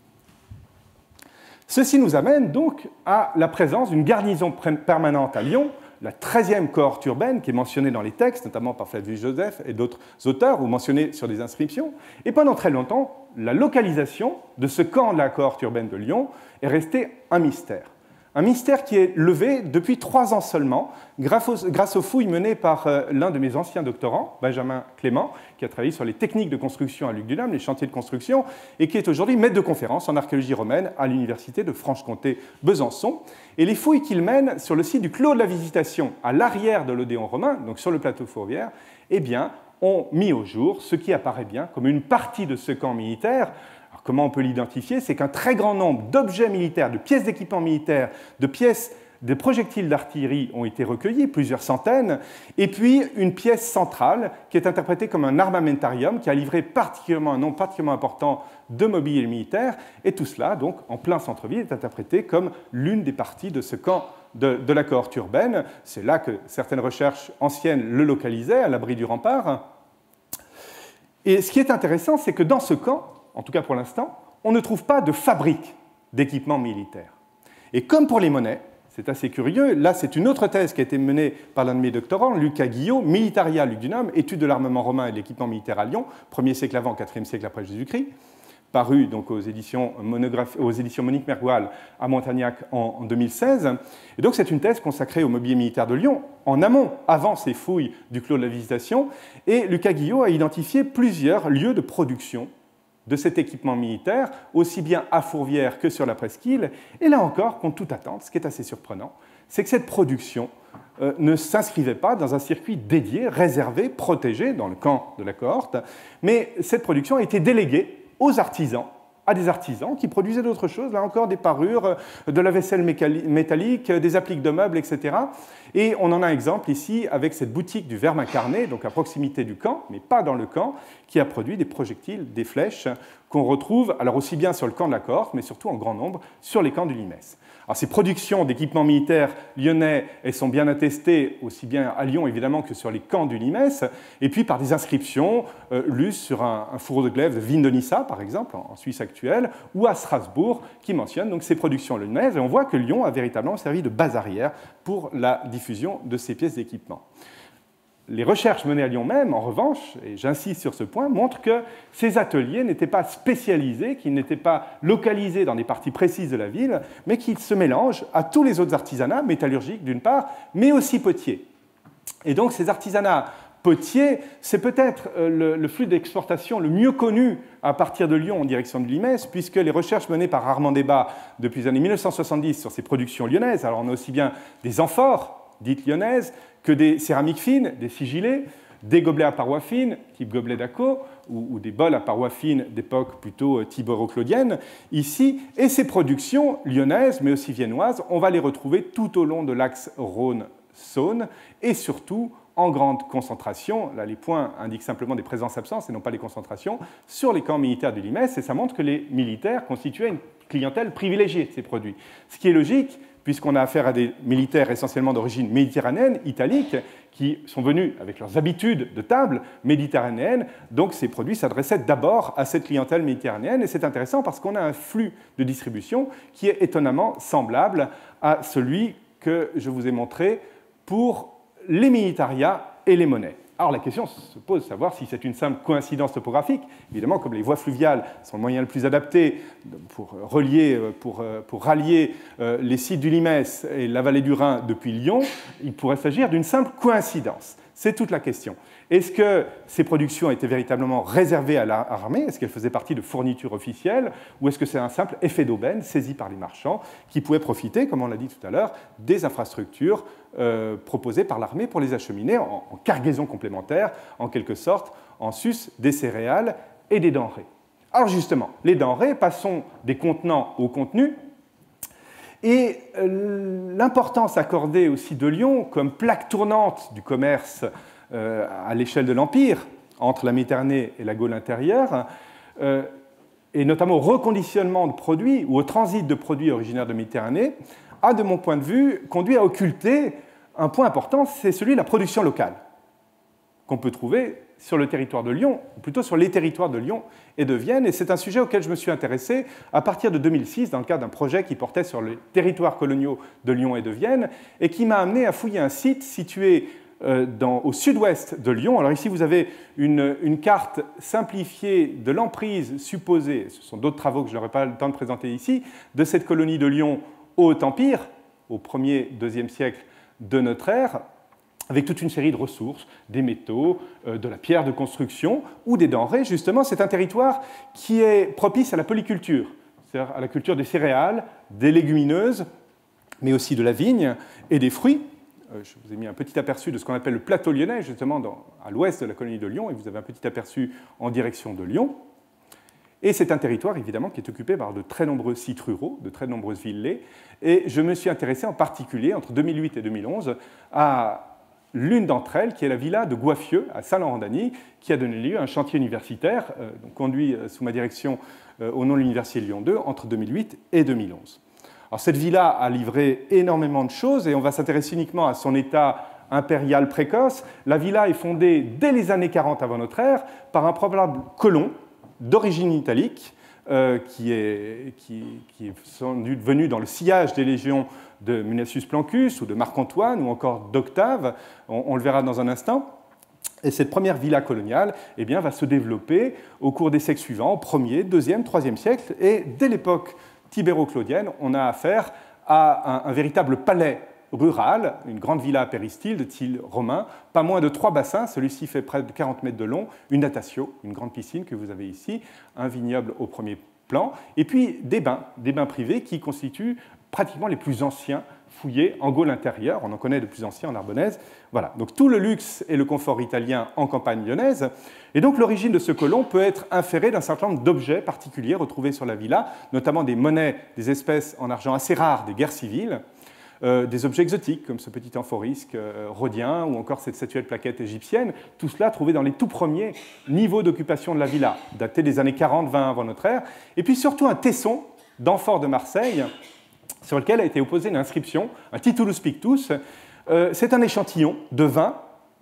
Ceci nous amène donc à la présence d'une garnison permanente à Lyon, la 13e cohorte urbaine, qui est mentionnée dans les textes, notamment par Flavius Joseph et d'autres auteurs, ou mentionnée sur des inscriptions. Et pendant très longtemps, la localisation de ce camp de la cohorte urbaine de Lyon est restée un mystère. Un mystère qui est levé depuis 3 ans seulement, grâce aux fouilles menées par l'un de mes anciens doctorants, Benjamin Clément, qui a travaillé sur les techniques de construction à Lugdunum, les chantiers de construction, et qui est aujourd'hui maître de conférence en archéologie romaine à l'université de Franche-Comté-Besançon. Et les fouilles qu'il mène sur le site du Clos de la Visitation, à l'arrière de l'Odéon romain, donc sur le plateau fourvière, eh bien, ont mis au jour ce qui apparaît bien comme une partie de ce camp militaire. Comment on peut l'identifier? C'est qu'un très grand nombre d'objets militaires, de pièces d'équipement militaire, de projectiles d'artillerie ont été recueillis, plusieurs centaines, et puis une pièce centrale qui est interprétée comme un armamentarium qui a livré un nombre particulièrement important de mobilier militaire, et tout cela, donc, en plein centre-ville, est interprété comme l'une des parties de ce camp de la cohorte urbaine. C'est là que certaines recherches anciennes le localisaient, à l'abri du rempart. Et ce qui est intéressant, c'est que dans ce camp, en tout cas pour l'instant, on ne trouve pas de fabrique d'équipements militaires. Et comme pour les monnaies, c'est assez curieux, là c'est une autre thèse qui a été menée par l'un de mes doctorants, Lucas Guillot, Militaria Lugdunum, étude de l'armement romain et de l'équipement militaire à Lyon, 1er siècle avant, 4e siècle après Jésus-Christ, paru donc aux éditions Monique Mergoal à Montagnac en 2016. Et donc c'est une thèse consacrée au mobilier militaire de Lyon, en amont, avant ces fouilles du Clos de la Visitation, et Lucas Guillot a identifié plusieurs lieux de production de cet équipement militaire, aussi bien à Fourvière que sur la presqu'île. Et là encore, contre toute attente, ce qui est assez surprenant, c'est que cette production ne s'inscrivait pas dans un circuit dédié, réservé, protégé dans le camp de la cohorte, mais cette production a été déléguée aux artisans, à des artisans qui produisaient d'autres choses, là encore des parures, de la vaisselle métallique, des appliques de meubles, etc. Et on en a un exemple ici avec cette boutique du Vermin Carnet, donc à proximité du camp, mais pas dans le camp, qui a produit des projectiles, des flèches, qu'on retrouve alors aussi bien sur le camp de la cohorte, mais surtout en grand nombre sur les camps du Limès. Alors, ces productions d'équipements militaires lyonnais, elles sont bien attestées aussi bien à Lyon évidemment que sur les camps du Limès, et puis par des inscriptions lues sur un fourreau de glaive de Vindonissa, par exemple, en Suisse actuelle, ou à Strasbourg, qui mentionnent donc ces productions lyonnaises, et on voit que Lyon a véritablement servi de base arrière pour la diffusion de ces pièces d'équipement. Les recherches menées à Lyon même, en revanche, et j'insiste sur ce point, montrent que ces ateliers n'étaient pas spécialisés, qu'ils n'étaient pas localisés dans des parties précises de la ville, mais qu'ils se mélangent à tous les autres artisanats, métallurgiques d'une part, mais aussi potiers. Et donc ces artisanats potiers, c'est peut-être le flux d'exportation le mieux connu à partir de Lyon en direction de Limès, puisque les recherches menées par Armand Desbas depuis les années 1970 sur ces productions lyonnaises, alors on a aussi bien des amphores dites lyonnaises, que des céramiques fines, des sigillés, des gobelets à parois fines, type gobelet d'Acco, ou des bols à parois fines d'époque plutôt tibero-claudienne, ici. Et ces productions lyonnaises, mais aussi viennoises, on va les retrouver tout au long de l'axe Rhône-Saône, et surtout en grande concentration, là les points indiquent simplement des présences-absences et non pas les concentrations, sur les camps militaires du Limès, et ça montre que les militaires constituaient une clientèle privilégiée de ces produits. Ce qui est logique, puisqu'on a affaire à des militaires essentiellement d'origine méditerranéenne, italique, qui sont venus avec leurs habitudes de table méditerranéennes. Donc ces produits s'adressaient d'abord à cette clientèle méditerranéenne. Et c'est intéressant parce qu'on a un flux de distribution qui est étonnamment semblable à celui que je vous ai montré pour les militariats et les monnaies. Alors la question se pose de savoir si c'est une simple coïncidence topographique. Évidemment, comme les voies fluviales sont le moyen le plus adapté pour rallier les sites du Limès et la vallée du Rhin depuis Lyon, il pourrait s'agir d'une simple coïncidence. C'est toute la question. Est-ce que ces productions étaient véritablement réservées à l'armée? Est-ce qu'elles faisaient partie de fournitures officielles? Ou est-ce que c'est un simple effet d'aubaine saisi par les marchands qui pouvaient profiter, comme on l'a dit tout à l'heure, des infrastructures proposées par l'armée pour les acheminer en cargaison complémentaire, en quelque sorte, en sus des céréales et des denrées? Alors justement, les denrées, passons des contenants au contenu. Et l'importance accordée aussi de Lyon comme plaque tournante du commerce à l'échelle de l'Empire, entre la Méditerranée et la Gaule intérieure, et notamment au reconditionnement de produits ou au transit de produits originaires de Méditerranée, a, de mon point de vue, conduit à occulter un point important, c'est celui de la production locale, qu'on peut trouver sur le territoire de Lyon, ou plutôt sur les territoires de Lyon et de Vienne. Et c'est un sujet auquel je me suis intéressé à partir de 2006, dans le cadre d'un projet qui portait sur les territoires coloniaux de Lyon et de Vienne, et qui m'a amené à fouiller un site situé au sud-ouest de Lyon. Alors ici, vous avez une carte simplifiée de l'emprise supposée, ce sont d'autres travaux que je n'aurai pas le temps de présenter ici, de cette colonie de Lyon au Haut-Empire, au 1er, 2e siècle de notre ère, avec toute une série de ressources, des métaux, de la pierre de construction ou des denrées. Justement, c'est un territoire qui est propice à la polyculture, c'est-à-dire à la culture des céréales, des légumineuses, mais aussi de la vigne et des fruits. Je vous ai mis un petit aperçu de ce qu'on appelle le plateau lyonnais, justement à l'ouest de la colonie de Lyon, et vous avez un petit aperçu en direction de Lyon. Et c'est un territoire, évidemment, qui est occupé par de très nombreux sites ruraux, de très nombreuses villes. Et je me suis intéressé en particulier, entre 2008 et 2011, à l'une d'entre elles, qui est la villa de Goiffieux, à Saint-Laurent-d'Agny, qui a donné lieu à un chantier universitaire, conduit sous ma direction au nom de l'Université Lyon 2, entre 2008 et 2011. Alors, cette villa a livré énormément de choses, et on va s'intéresser uniquement à son état impérial précoce. La villa est fondée dès les années 40 avant notre ère par un probable colon d'origine italique, qui est venu dans le sillage des légions de Munacius Plancus ou de Marc-Antoine ou encore d'Octave, on le verra dans un instant. Et cette première villa coloniale va se développer au cours des siècles suivants, 1er, 2e, 3e siècle, et dès l'époque tibéro-claudienne, on a affaire à un véritable palais rural, une grande villa péristyle de style romain, pas moins de 3 bassins, celui-ci fait près de 40 mètres de long, une natatio, une grande piscine que vous avez ici, un vignoble au premier plan, et puis des bains privés qui constituent pratiquement les plus anciens fouillés en Gaule intérieure, on en connaît de plus anciens en Narbonnaise. Voilà, donc tout le luxe et le confort italien en campagne lyonnaise. Et donc l'origine de ce colon peut être inférée d'un certain nombre d'objets particuliers retrouvés sur la villa, notamment des monnaies, des espèces en argent assez rares des guerres civiles, des objets exotiques comme ce petit amphorisque rhodien ou encore cette statuette plaquette égyptienne, tout cela trouvé dans les tout premiers niveaux d'occupation de la villa, datés des années 40-20 avant notre ère, et puis surtout un tesson d'amphore de Marseille sur lequel a été opposée une inscription, un titulus pictus. C'est un échantillon de vin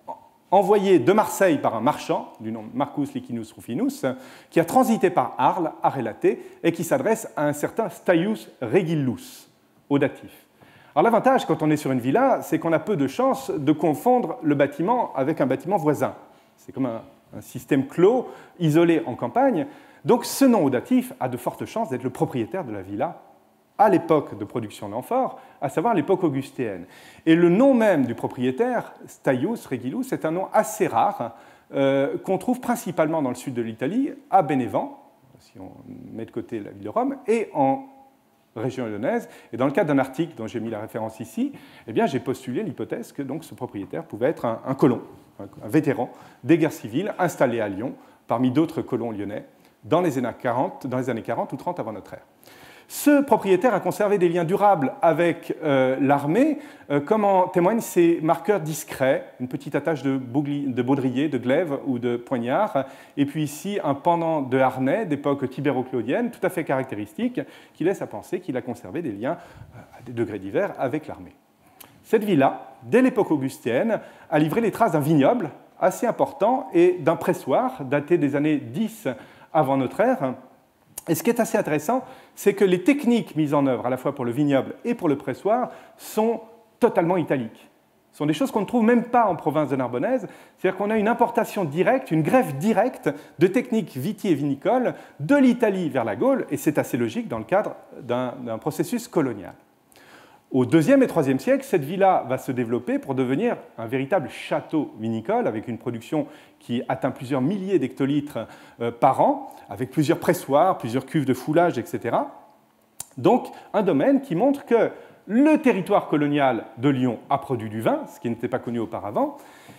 envoyé de Marseille par un marchand du nom Marcus Licinus Rufinus, qui a transité par Arles, à relater, et qui s'adresse à un certain Staius Regillus, au datif. Alors l'avantage quand on est sur une villa, c'est qu'on a peu de chances de confondre le bâtiment avec un bâtiment voisin. C'est comme un système clos, isolé en campagne. Donc ce nom au datif a de fortes chances d'être le propriétaire de la villa à l'époque de production d'amphore, à savoir l'époque augustéenne. Et le nom même du propriétaire, Staius Regillus, c'est un nom assez rare qu'on trouve principalement dans le sud de l'Italie, à Bénévent, si on met de côté la ville de Rome, et en région lyonnaise. Et dans le cadre d'un article dont j'ai mis la référence ici, j'ai postulé l'hypothèse que donc, ce propriétaire pouvait être un colon, un vétéran des guerres civiles installé à Lyon, parmi d'autres colons lyonnais, dans les années 40 ou 30 avant notre ère. Ce propriétaire a conservé des liens durables avec l'armée, comme en témoignent ces marqueurs discrets, une petite attache de baudrier, de glaive ou de poignard, et puis ici un pendant de harnais d'époque tibéro-claudienne, tout à fait caractéristique, qui laisse à penser qu'il a conservé des liens à des degrés divers avec l'armée. Cette villa, dès l'époque augustienne, a livré les traces d'un vignoble assez important et d'un pressoir daté des années 10 avant notre ère. Et ce qui est assez intéressant, c'est que les techniques mises en œuvre à la fois pour le vignoble et pour le pressoir sont totalement italiques. Ce sont des choses qu'on ne trouve même pas en province de Narbonnaise, c'est-à-dire qu'on a une importation directe, une greffe directe de techniques viti et vinicoles de l'Italie vers la Gaule, et c'est assez logique dans le cadre d'un processus colonial. Au IIe et IIIe siècle, cette villa va se développer pour devenir un véritable château vinicole avec une production qui atteint plusieurs milliers d'hectolitres par an, avec plusieurs pressoirs, plusieurs cuves de foulage, etc. Donc, un domaine qui montre que le territoire colonial de Lyon a produit du vin, ce qui n'était pas connu auparavant.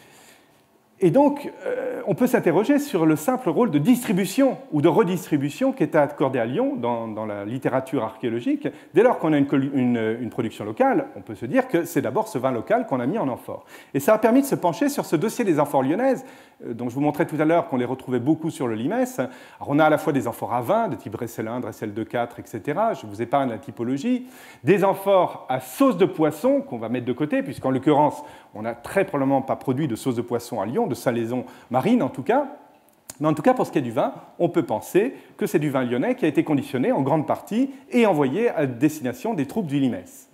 Et donc, on peut s'interroger sur le simple rôle de distribution ou de redistribution qui est accordé à Lyon dans la littérature archéologique. Dès lors qu'on a une production locale, on peut se dire que c'est d'abord ce vin local qu'on a mis en amphore. Et ça a permis de se pencher sur ce dossier des amphores lyonnaises, dont je vous montrais tout à l'heure qu'on les retrouvait beaucoup sur le limès. Alors, on a à la fois des amphores à vin, de type Dressel 1, Dressel 2, 4, etc. Je vous épargne la typologie. Des amphores à sauce de poisson qu'on va mettre de côté, puisqu'en l'occurrence, on n'a très probablement pas produit de sauce de poisson à Lyon, de salaison marine en tout cas. Mais en tout cas, pour ce qui est du vin, on peut penser que c'est du vin lyonnais qui a été conditionné en grande partie et envoyé à destination des troupes du limès.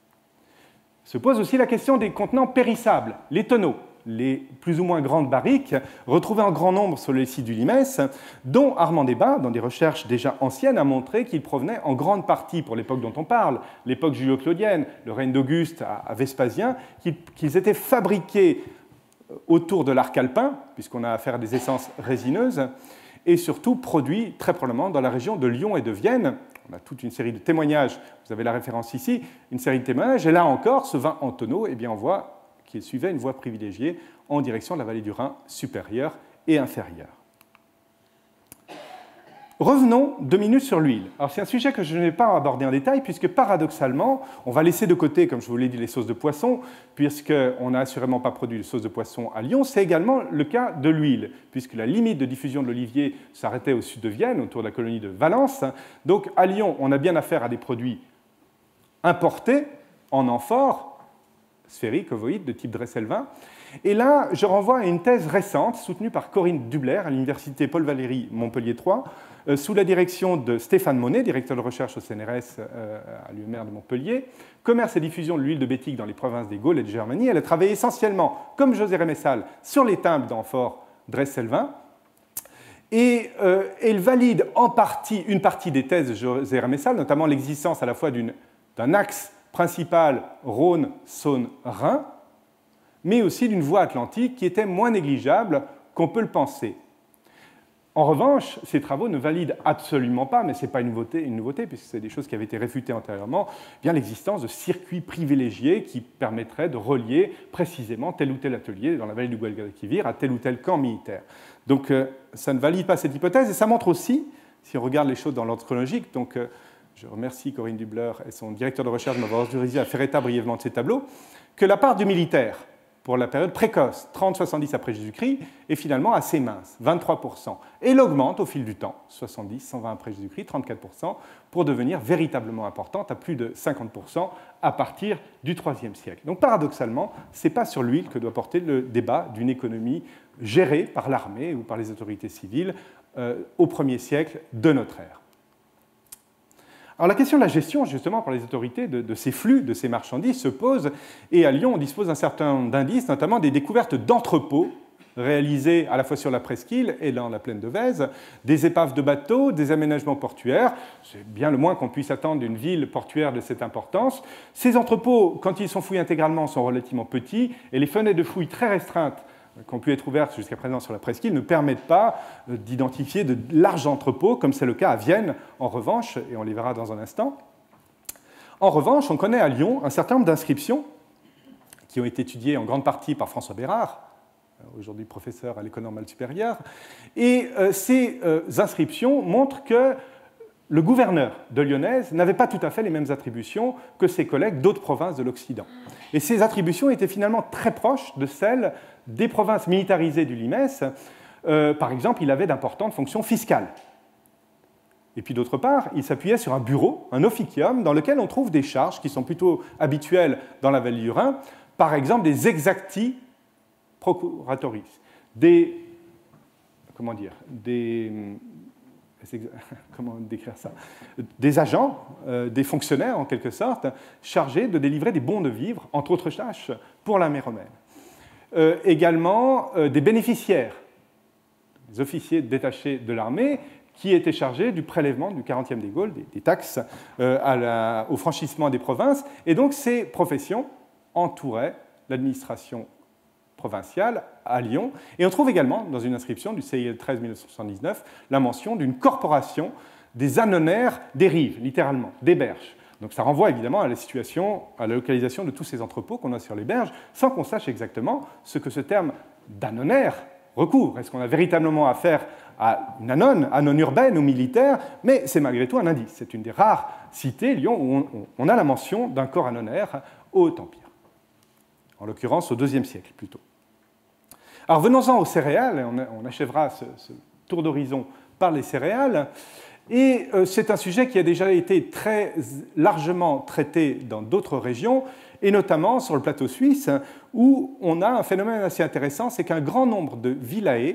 Se pose aussi la question des contenants périssables, les tonneaux, les plus ou moins grandes barriques retrouvées en grand nombre sur les sites du limès, dont Armand Desbains, dans des recherches déjà anciennes, a montré qu'ils provenaient en grande partie, pour l'époque dont on parle, l'époque julio-claudienne, le règne d'Auguste à Vespasien, qu'ils étaient fabriqués autour de l'arc alpin, puisqu'on a affaire à des essences résineuses, et surtout produits très probablement dans la région de Lyon et de Vienne. On a toute une série de témoignages, vous avez la référence ici, une série de témoignages, et là encore, ce vin en tonneau, eh bien, on voit qu'il suivait une voie privilégiée en direction de la vallée du Rhin supérieure et inférieure. Revenons 2 minutes sur l'huile. Alors, c'est un sujet que je ne vais pas aborder en détail, puisque paradoxalement, on va laisser de côté, comme je vous l'ai dit, les sauces de poisson, puisqu'on n'a assurément pas produit de sauce de poisson à Lyon. C'est également le cas de l'huile, puisque la limite de diffusion de l'olivier s'arrêtait au sud de Vienne, autour de la colonie de Valence. Donc, à Lyon, on a bien affaire à des produits importés en amphore, sphériques, ovoïdes, de type Dressel 20. Et là, je renvoie à une thèse récente, soutenue par Corinne Dubler, à l'université Paul-Valéry Montpellier 3, sous la direction de Stéphane Monet, directeur de recherche au CNRS à l'UMR de Montpellier, commerce et diffusion de l'huile de bétique dans les provinces des Gaules et de Germanie. Elle a travaillé essentiellement, comme José Rémessal, sur les timbres d'amphore Dressel 20. Et elle valide en partie une partie des thèses de José Rémessal, notamment l'existence à la fois d'un axe principal Rhône-Saône-Rhin, mais aussi d'une voie atlantique qui était moins négligeable qu'on peut le penser. En revanche, ces travaux ne valident absolument pas, mais ce n'est pas une nouveauté puisque c'est des choses qui avaient été réfutées antérieurement, bien l'existence de circuits privilégiés qui permettraient de relier précisément tel ou tel atelier dans la vallée du Guadalquivir à tel ou tel camp militaire. Donc ça ne valide pas cette hypothèse, et ça montre aussi, si on regarde les choses dans l'ordre chronologique, donc je remercie Corinne Dubler et son directeur de recherche de m'avoir autorisé à faire état brièvement de ces tableaux, que la part du militaire pour la période précoce, 30-70 après Jésus-Christ, est finalement assez mince, 23%. Et elle augmente au fil du temps, 70-120 après Jésus-Christ, 34%, pour devenir véritablement importante à plus de 50% à partir du IIIe siècle. Donc paradoxalement, ce n'est pas sur l'huile que doit porter le débat d'une économie gérée par l'armée ou par les autorités civiles au 1er siècle de notre ère. Alors la question de la gestion, justement, par les autorités de ces flux, de ces marchandises, se pose, et à Lyon, on dispose d'un certain nombre d'indices, notamment des découvertes d'entrepôts réalisés à la fois sur la presqu'île et dans la plaine de Vèze, des épaves de bateaux, des aménagements portuaires. C'est bien le moins qu'on puisse attendre d'une ville portuaire de cette importance. Ces entrepôts, quand ils sont fouillés intégralement, sont relativement petits, et les fenêtres de fouilles très restreintes qui ont pu être ouvertes jusqu'à présent sur la presqu'île ne permettent pas d'identifier de larges entrepôts, comme c'est le cas à Vienne, en revanche, et on les verra dans un instant. En revanche, on connaît à Lyon un certain nombre d'inscriptions qui ont été étudiées en grande partie par François Bérard, aujourd'hui professeur à l'École normale supérieure, et ces inscriptions montrent que le gouverneur de Lyonnaise n'avait pas tout à fait les mêmes attributions que ses collègues d'autres provinces de l'Occident. Et ces attributions étaient finalement très proches de celles des provinces militarisées du Limès. Par exemple, il avait d'importantes fonctions fiscales. Et puis d'autre part, il s'appuyait sur un bureau, un officium, dans lequel on trouve des charges qui sont plutôt habituelles dans la vallée du Rhin, par exemple des exacti procuratoris, comment décrire ça, des agents, des fonctionnaires en quelque sorte, chargés de délivrer des bons de vivre, entre autres tâches, pour l'armée romaine. Également des bénéficiaires, des officiers détachés de l'armée, qui étaient chargés du prélèvement du 40e des Gaules, des taxes au franchissement des provinces. Et donc ces professions entouraient l'administration provinciale à Lyon. Et on trouve également, dans une inscription du CIL 13 1979, la mention d'une corporation des anonaires des rives, littéralement, des berges. Donc ça renvoie évidemment à la situation, à la localisation de tous ces entrepôts qu'on a sur les berges, sans qu'on sache exactement ce que ce terme d'anonaire recouvre. Est-ce qu'on a véritablement affaire à une annone urbaine ou militaire? Mais c'est malgré tout un indice. C'est une des rares cités, Lyon, où on a la mention d'un corps anonaire au Haut-Empire. En l'occurrence au IIe siècle plutôt. Alors venons-en aux céréales, on achèvera ce tour d'horizon par les céréales, et c'est un sujet qui a déjà été très largement traité dans d'autres régions, et notamment sur le plateau suisse, où on a un phénomène assez intéressant, c'est qu'un grand nombre de villae,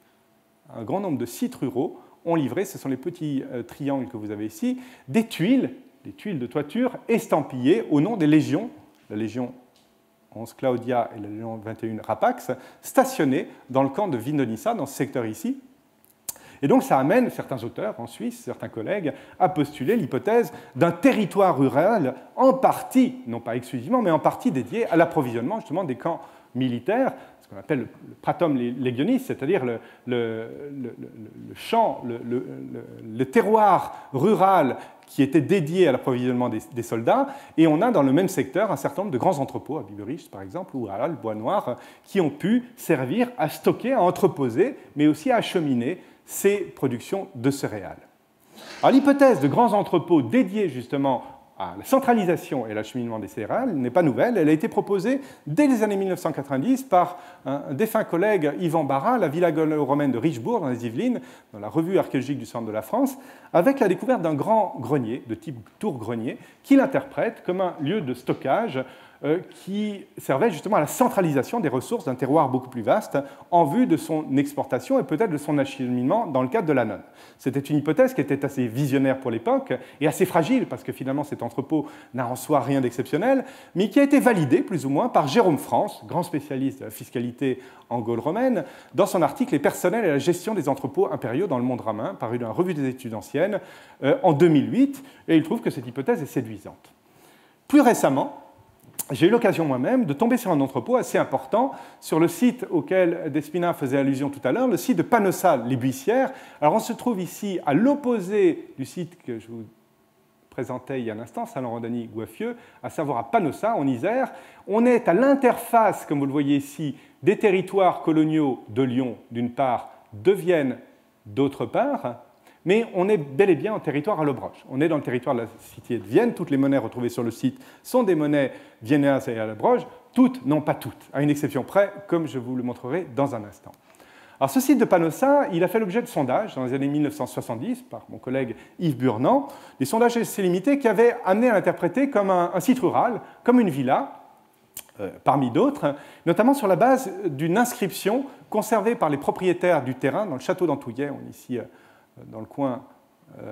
un grand nombre de sites ruraux ont livré, ce sont les petits triangles que vous avez ici, des tuiles de toiture estampillées au nom des légions, la légion 11 Claudia et la Légion 21 Rapax, stationnés dans le camp de Vindonissa, dans ce secteur ici. Et donc ça amène certains auteurs en Suisse, certains collègues, à postuler l'hypothèse d'un territoire rural en partie, non pas exclusivement, mais en partie dédié à l'approvisionnement justement des camps militaires, ce qu'on appelle le pratum legionis, c'est-à-dire le champ, le terroir rural qui était dédié à l'approvisionnement des soldats, et on a dans le même secteur un certain nombre de grands entrepôts, à Biberich par exemple, ou à le Bois-Noir, qui ont pu servir à stocker, à entreposer, mais aussi à acheminer ces productions de céréales. Alors l'hypothèse de grands entrepôts dédiés justement à la centralisation et l'acheminement des céréales n'est pas nouvelle. Elle a été proposée dès les années 1990 par un défunt collègue, Yvan Barra, la villa gallo-romaine de Richebourg, dans les Yvelines, dans la revue archéologique du centre de la France, avec la découverte d'un grand grenier, de type tour-grenier, qu'il interprète comme un lieu de stockage qui servait justement à la centralisation des ressources d'un terroir beaucoup plus vaste en vue de son exportation et peut-être de son acheminement dans le cadre de l'annone. C'était une hypothèse qui était assez visionnaire pour l'époque et assez fragile parce que finalement cet entrepôt n'a en soi rien d'exceptionnel, mais qui a été validé plus ou moins par Jérôme France, grand spécialiste de la fiscalité en Gaule romaine, dans son article « Les personnels et la gestion des entrepôts impériaux dans le monde romain », paru dans la Revue des études anciennes en 2008, et il trouve que cette hypothèse est séduisante. Plus récemment, j'ai eu l'occasion moi-même de tomber sur un entrepôt assez important sur le site auquel Despina faisait allusion tout à l'heure, le site de Panossa, les Buissières. Alors on se trouve ici à l'opposé du site que je vous présentais il y a un instant, Saint-Laurent-d'Any-Goiffieux, à savoir à Panossa, en Isère. On est à l'interface, comme vous le voyez ici, des territoires coloniaux de Lyon, d'une part, de Vienne, d'autre part, mais on est bel et bien en territoire allobroge. On est dans le territoire de la cité de Vienne. Toutes les monnaies retrouvées sur le site sont des monnaies viennoises et allobroges. Toutes, non pas toutes, à une exception près, comme je vous le montrerai dans un instant. Alors, ce site de Panossa, il a fait l'objet de sondages dans les années 1970 par mon collègue Yves Burnand, des sondages assez limités qui avaient amené à l'interpréter comme un site rural, comme une villa, parmi d'autres, notamment sur la base d'une inscription conservée par les propriétaires du terrain dans le château d'Antouillet, on est ici dans le coin, je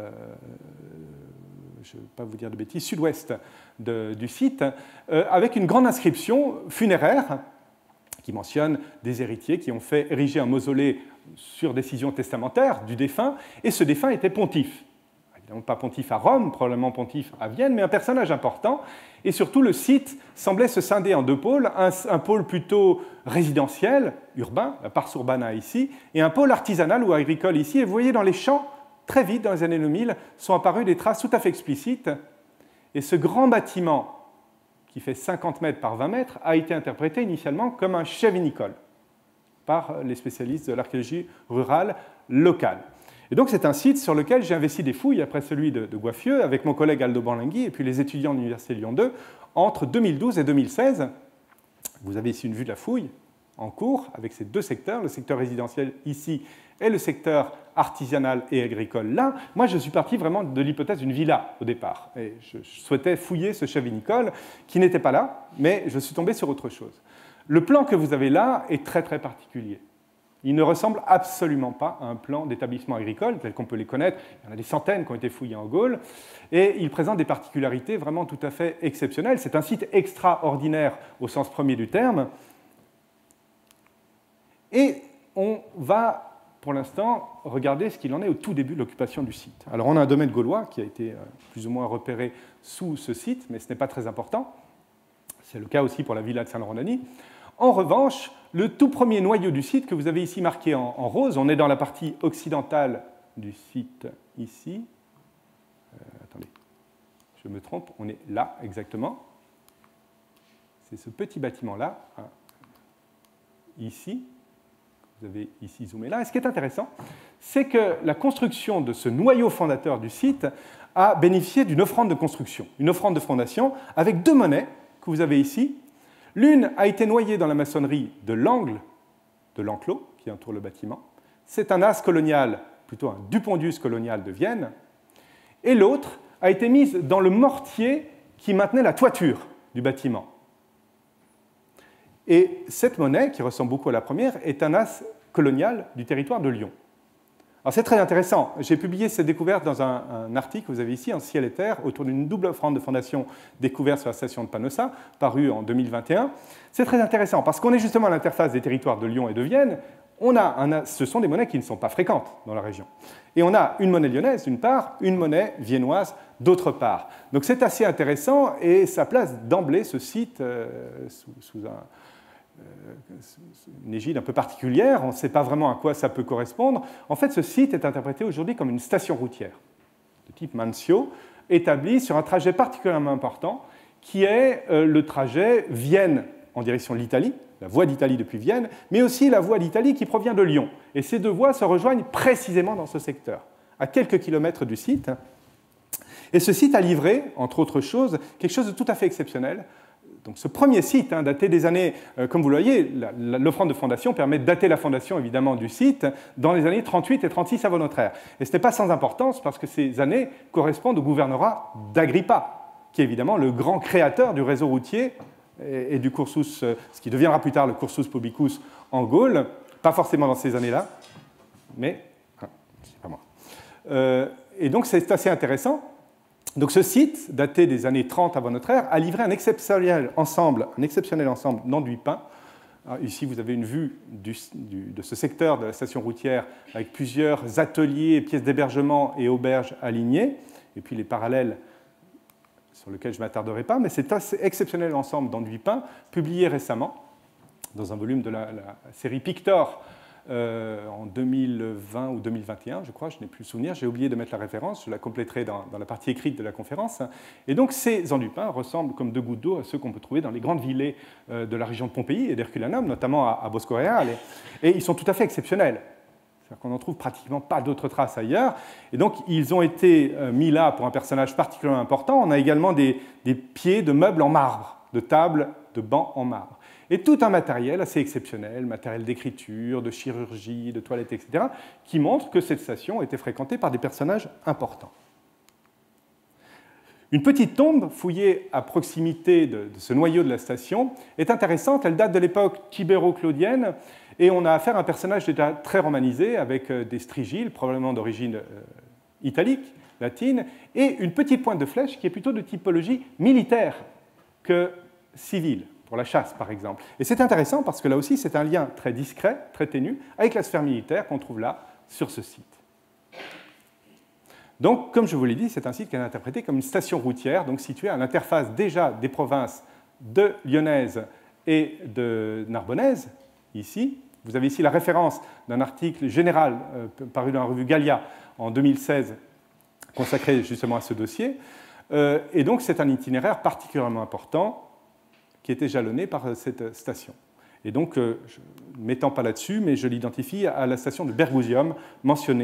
ne vais pas vous dire de bêtises, sud-ouest du site, avec une grande inscription funéraire qui mentionne des héritiers qui ont fait ériger un mausolée sur décision testamentaire du défunt, et ce défunt était pontife. Évidemment pas pontife à Rome, probablement pontife à Vienne, mais un personnage important. Et surtout, le site semblait se scinder en deux pôles, un pôle plutôt résidentiel, urbain, la Pars Urbana ici, et un pôle artisanal ou agricole ici. Et vous voyez, dans les champs, très vite, dans les années 2000, sont apparues des traces tout à fait explicites. Et ce grand bâtiment, qui fait 50 mètres par 20 mètres, a été interprété initialement comme un chai vinicole par les spécialistes de l'archéologie rurale locale. Et donc c'est un site sur lequel j'ai investi des fouilles, après celui de Goiffieux, avec mon collègue Aldo Banlingui et puis les étudiants de l'Université Lyon 2, entre 2012 et 2016. Vous avez ici une vue de la fouille en cours, avec ces deux secteurs, le secteur résidentiel ici et le secteur artisanal et agricole là. Moi, je suis parti vraiment de l'hypothèse d'une villa au départ. Et je souhaitais fouiller ce chef vinicole qui n'était pas là, mais je suis tombé sur autre chose. Le plan que vous avez là est très très particulier. Il ne ressemble absolument pas à un plan d'établissement agricole tel qu'on peut les connaître. Il y en a des centaines qui ont été fouillés en Gaule. Et il présente des particularités vraiment tout à fait exceptionnelles. C'est un site extraordinaire au sens premier du terme. Et on va, pour l'instant, regarder ce qu'il en est au tout début de l'occupation du site. Alors, on a un domaine gaulois qui a été plus ou moins repéré sous ce site, mais ce n'est pas très important. C'est le cas aussi pour la villa de Saint-Laurent-d'Agny. En revanche, le tout premier noyau du site que vous avez ici marqué en rose, on est dans la partie occidentale du site ici. Attendez, je me trompe, on est là exactement. C'est ce petit bâtiment-là, hein, ici. Vous avez ici zoomé là. Et ce qui est intéressant, c'est que la construction de ce noyau fondateur du site a bénéficié d'une offrande de construction, une offrande de fondation, avec deux monnaies que vous avez ici. L'une a été noyée dans la maçonnerie de l'angle de l'enclos qui entoure le bâtiment. C'est un as colonial, plutôt un dupondius colonial de Vienne. Et l'autre a été mise dans le mortier qui maintenait la toiture du bâtiment. Et cette monnaie, qui ressemble beaucoup à la première, est un as colonial du territoire de Lyon. Alors c'est très intéressant. J'ai publié cette découverte dans un article que vous avez ici, en ciel et terre, autour d'une double offrande de fondation découverte sur la station de Panossa, paru en 2021. C'est très intéressant parce qu'on est justement à l'interface des territoires de Lyon et de Vienne. Ce sont des monnaies qui ne sont pas fréquentes dans la région. Et on a une monnaie lyonnaise d'une part, une monnaie viennoise d'autre part. Donc c'est assez intéressant et ça place d'emblée ce site sous une égide un peu particulière, on ne sait pas vraiment à quoi ça peut correspondre. En fait, ce site est interprété aujourd'hui comme une station routière de type Mancio, établie sur un trajet particulièrement important, qui est le trajet Vienne en direction de l'Italie, la voie d'Italie depuis Vienne, mais aussi la voie d'Italie qui provient de Lyon. Et ces deux voies se rejoignent précisément dans ce secteur, à quelques kilomètres du site. Et ce site a livré, entre autres choses, quelque chose de tout à fait exceptionnel. Donc ce premier site, daté des années, comme vous le voyez, l'offrande de fondation permet de dater la fondation évidemment du site dans les années 38 et 36 avant notre ère. Et ce n'est pas sans importance parce que ces années correspondent au gouvernorat d'Agrippa, qui est évidemment le grand créateur du réseau routier et du cursus, ce qui deviendra plus tard le cursus publicus en Gaule, pas forcément dans ces années-là, mais c'est pas moi. Et donc c'est assez intéressant. Donc ce site, daté des années 30 avant notre ère, a livré un exceptionnel ensemble d'enduits peints. Ici, vous avez une vue de ce secteur de la station routière avec plusieurs ateliers, pièces d'hébergement et auberges alignées, et puis les parallèles sur lesquels je ne m'attarderai pas, mais c'est un exceptionnel ensemble d'enduits peints publié récemment dans un volume de la série Pictor, en 2020 ou 2021, je crois, je n'ai plus le souvenir, j'ai oublié de mettre la référence, je la compléterai dans la partie écrite de la conférence. Et donc ces enduits peints ressemblent comme deux gouttes d'eau à ceux qu'on peut trouver dans les grandes villées de la région de Pompéi et d'Herculanum, notamment à Bosco Reale. Et ils sont tout à fait exceptionnels. C'est-à-dire qu'on n'en trouve pratiquement pas d'autres traces ailleurs. Et donc ils ont été mis là pour un personnage particulièrement important. On a également des pieds de meubles en marbre, de tables, de bancs en marbre. Et tout un matériel assez exceptionnel, matériel d'écriture, de chirurgie, de toilette, etc., qui montre que cette station était fréquentée par des personnages importants. Une petite tombe fouillée à proximité de ce noyau de la station est intéressante. Elle date de l'époque tibéro-claudienne et on a affaire à un personnage déjà très romanisé avec des strigiles, probablement d'origine italique, latine, et une petite pointe de flèche qui est plutôt de typologie militaire que civile, pour la chasse par exemple. Et c'est intéressant parce que là aussi c'est un lien très discret, très ténu, avec la sphère militaire qu'on trouve là sur ce site. Donc, comme je vous l'ai dit, c'est un site qui est interprété comme une station routière, donc située à l'interface déjà des provinces de Lyonnaise et de Narbonnaise, ici. Vous avez ici la référence d'un article général paru dans la revue Gallia en 2016, consacré justement à ce dossier. Et donc, c'est un itinéraire particulièrement important qui était jalonné par cette station. Et donc, je ne m'étends pas là-dessus, mais je l'identifie à la station de Bergusium, mentionnée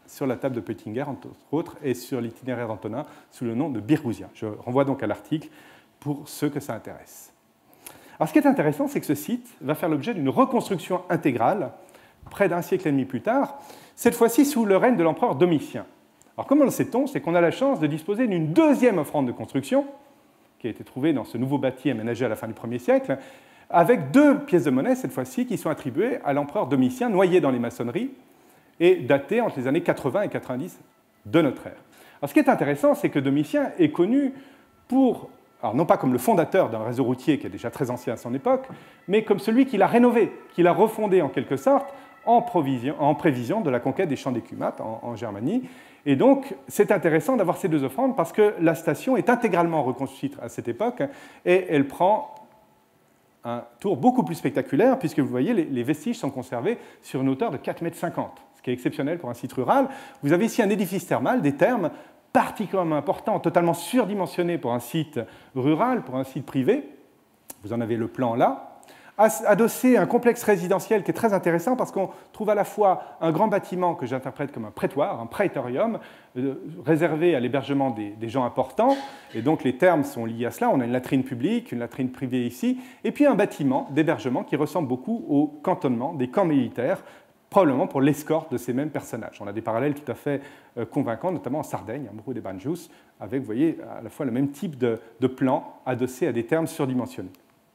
sur la table de Peutinger, entre autres, et sur l'itinéraire d'Antonin sous le nom de Birgousia. Je renvoie donc à l'article pour ceux que ça intéresse. Alors, ce qui est intéressant, c'est que ce site va faire l'objet d'une reconstruction intégrale près d'un siècle et demi plus tard, cette fois-ci sous le règne de l'empereur Domitien. Alors, comment le sait-on? C'est qu'on a la chance de disposer d'une deuxième offrande de construction qui a été trouvée dans ce nouveau bâti aménagé à la fin du 1er siècle, avec 2 pièces de monnaie, cette fois-ci, qui sont attribuées à l'empereur Domitien, noyé dans les maçonneries, et datées entre les années 80 et 90 de notre ère. Alors, ce qui est intéressant, c'est que Domitien est connu pour, alors non pas comme le fondateur d'un réseau routier qui est déjà très ancien à son époque, mais comme celui qui l'a rénové, qui l'a refondé en quelque sorte, en prévision de la conquête des champs d'écumates en Germanie. Et donc, c'est intéressant d'avoir ces 2 offrandes parce que la station est intégralement reconstruite à cette époque et elle prend un tour beaucoup plus spectaculaire puisque vous voyez, les vestiges sont conservés sur une hauteur de 4,50 m, ce qui est exceptionnel pour un site rural. Vous avez ici un édifice thermal, des thermes particulièrement importants, totalement surdimensionnés pour un site rural, pour un site privé. Vous en avez le plan là. Adossé à un complexe résidentiel qui est très intéressant parce qu'on trouve à la fois un grand bâtiment que j'interprète comme un prétoire, un praetorium, réservé à l'hébergement des gens importants, et donc les termes sont liés à cela. On a une latrine publique, une latrine privée ici, et puis un bâtiment d'hébergement qui ressemble beaucoup au cantonnement des camps militaires, probablement pour l'escorte de ces mêmes personnages. On a des parallèles tout à fait convaincants, notamment en Sardaigne, à Morro des Banjus, avec, vous voyez, à la fois le même type de plan adossé à des termes surdimensionnés.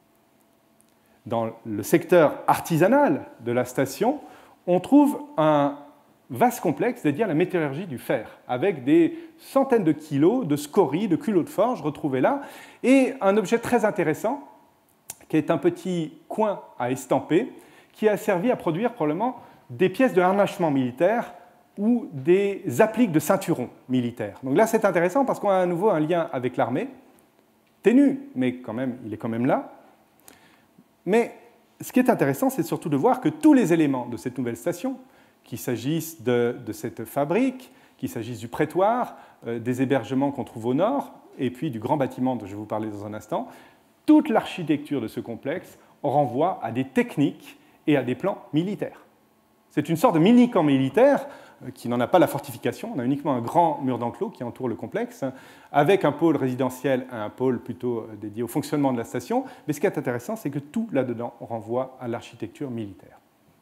Dans le secteur artisanal de la station, on trouve un vaste complexe dédié à la métallurgie du fer, avec des centaines de kilos de scories, de culots de forge retrouvés là, et un objet très intéressant, qui est un petit coin à estamper, qui a servi à produire probablement des pièces de harnachement militaire ou des appliques de ceinturons militaires. Donc là, c'est intéressant parce qu'on a à nouveau un lien avec l'armée, ténu, mais quand même, il est quand même là. Mais ce qui est intéressant, c'est surtout de voir que tous les éléments de cette nouvelle station, qu'il s'agisse de cette fabrique, qu'il s'agisse du prétoire, des hébergements qu'on trouve au nord, et puis du grand bâtiment dont je vais vous parler dans un instant, toute l'architecture de ce complexe renvoie à des techniques et à des plans militaires. C'est une sorte de mini-camp militaire qui n'en a pas la fortification, on a uniquement un grand mur d'enclos qui entoure le complexe, avec un pôle résidentiel et un pôle plutôt dédié au fonctionnement de la station. Mais ce qui est intéressant, c'est que tout là-dedans renvoie à l'architecture militaire.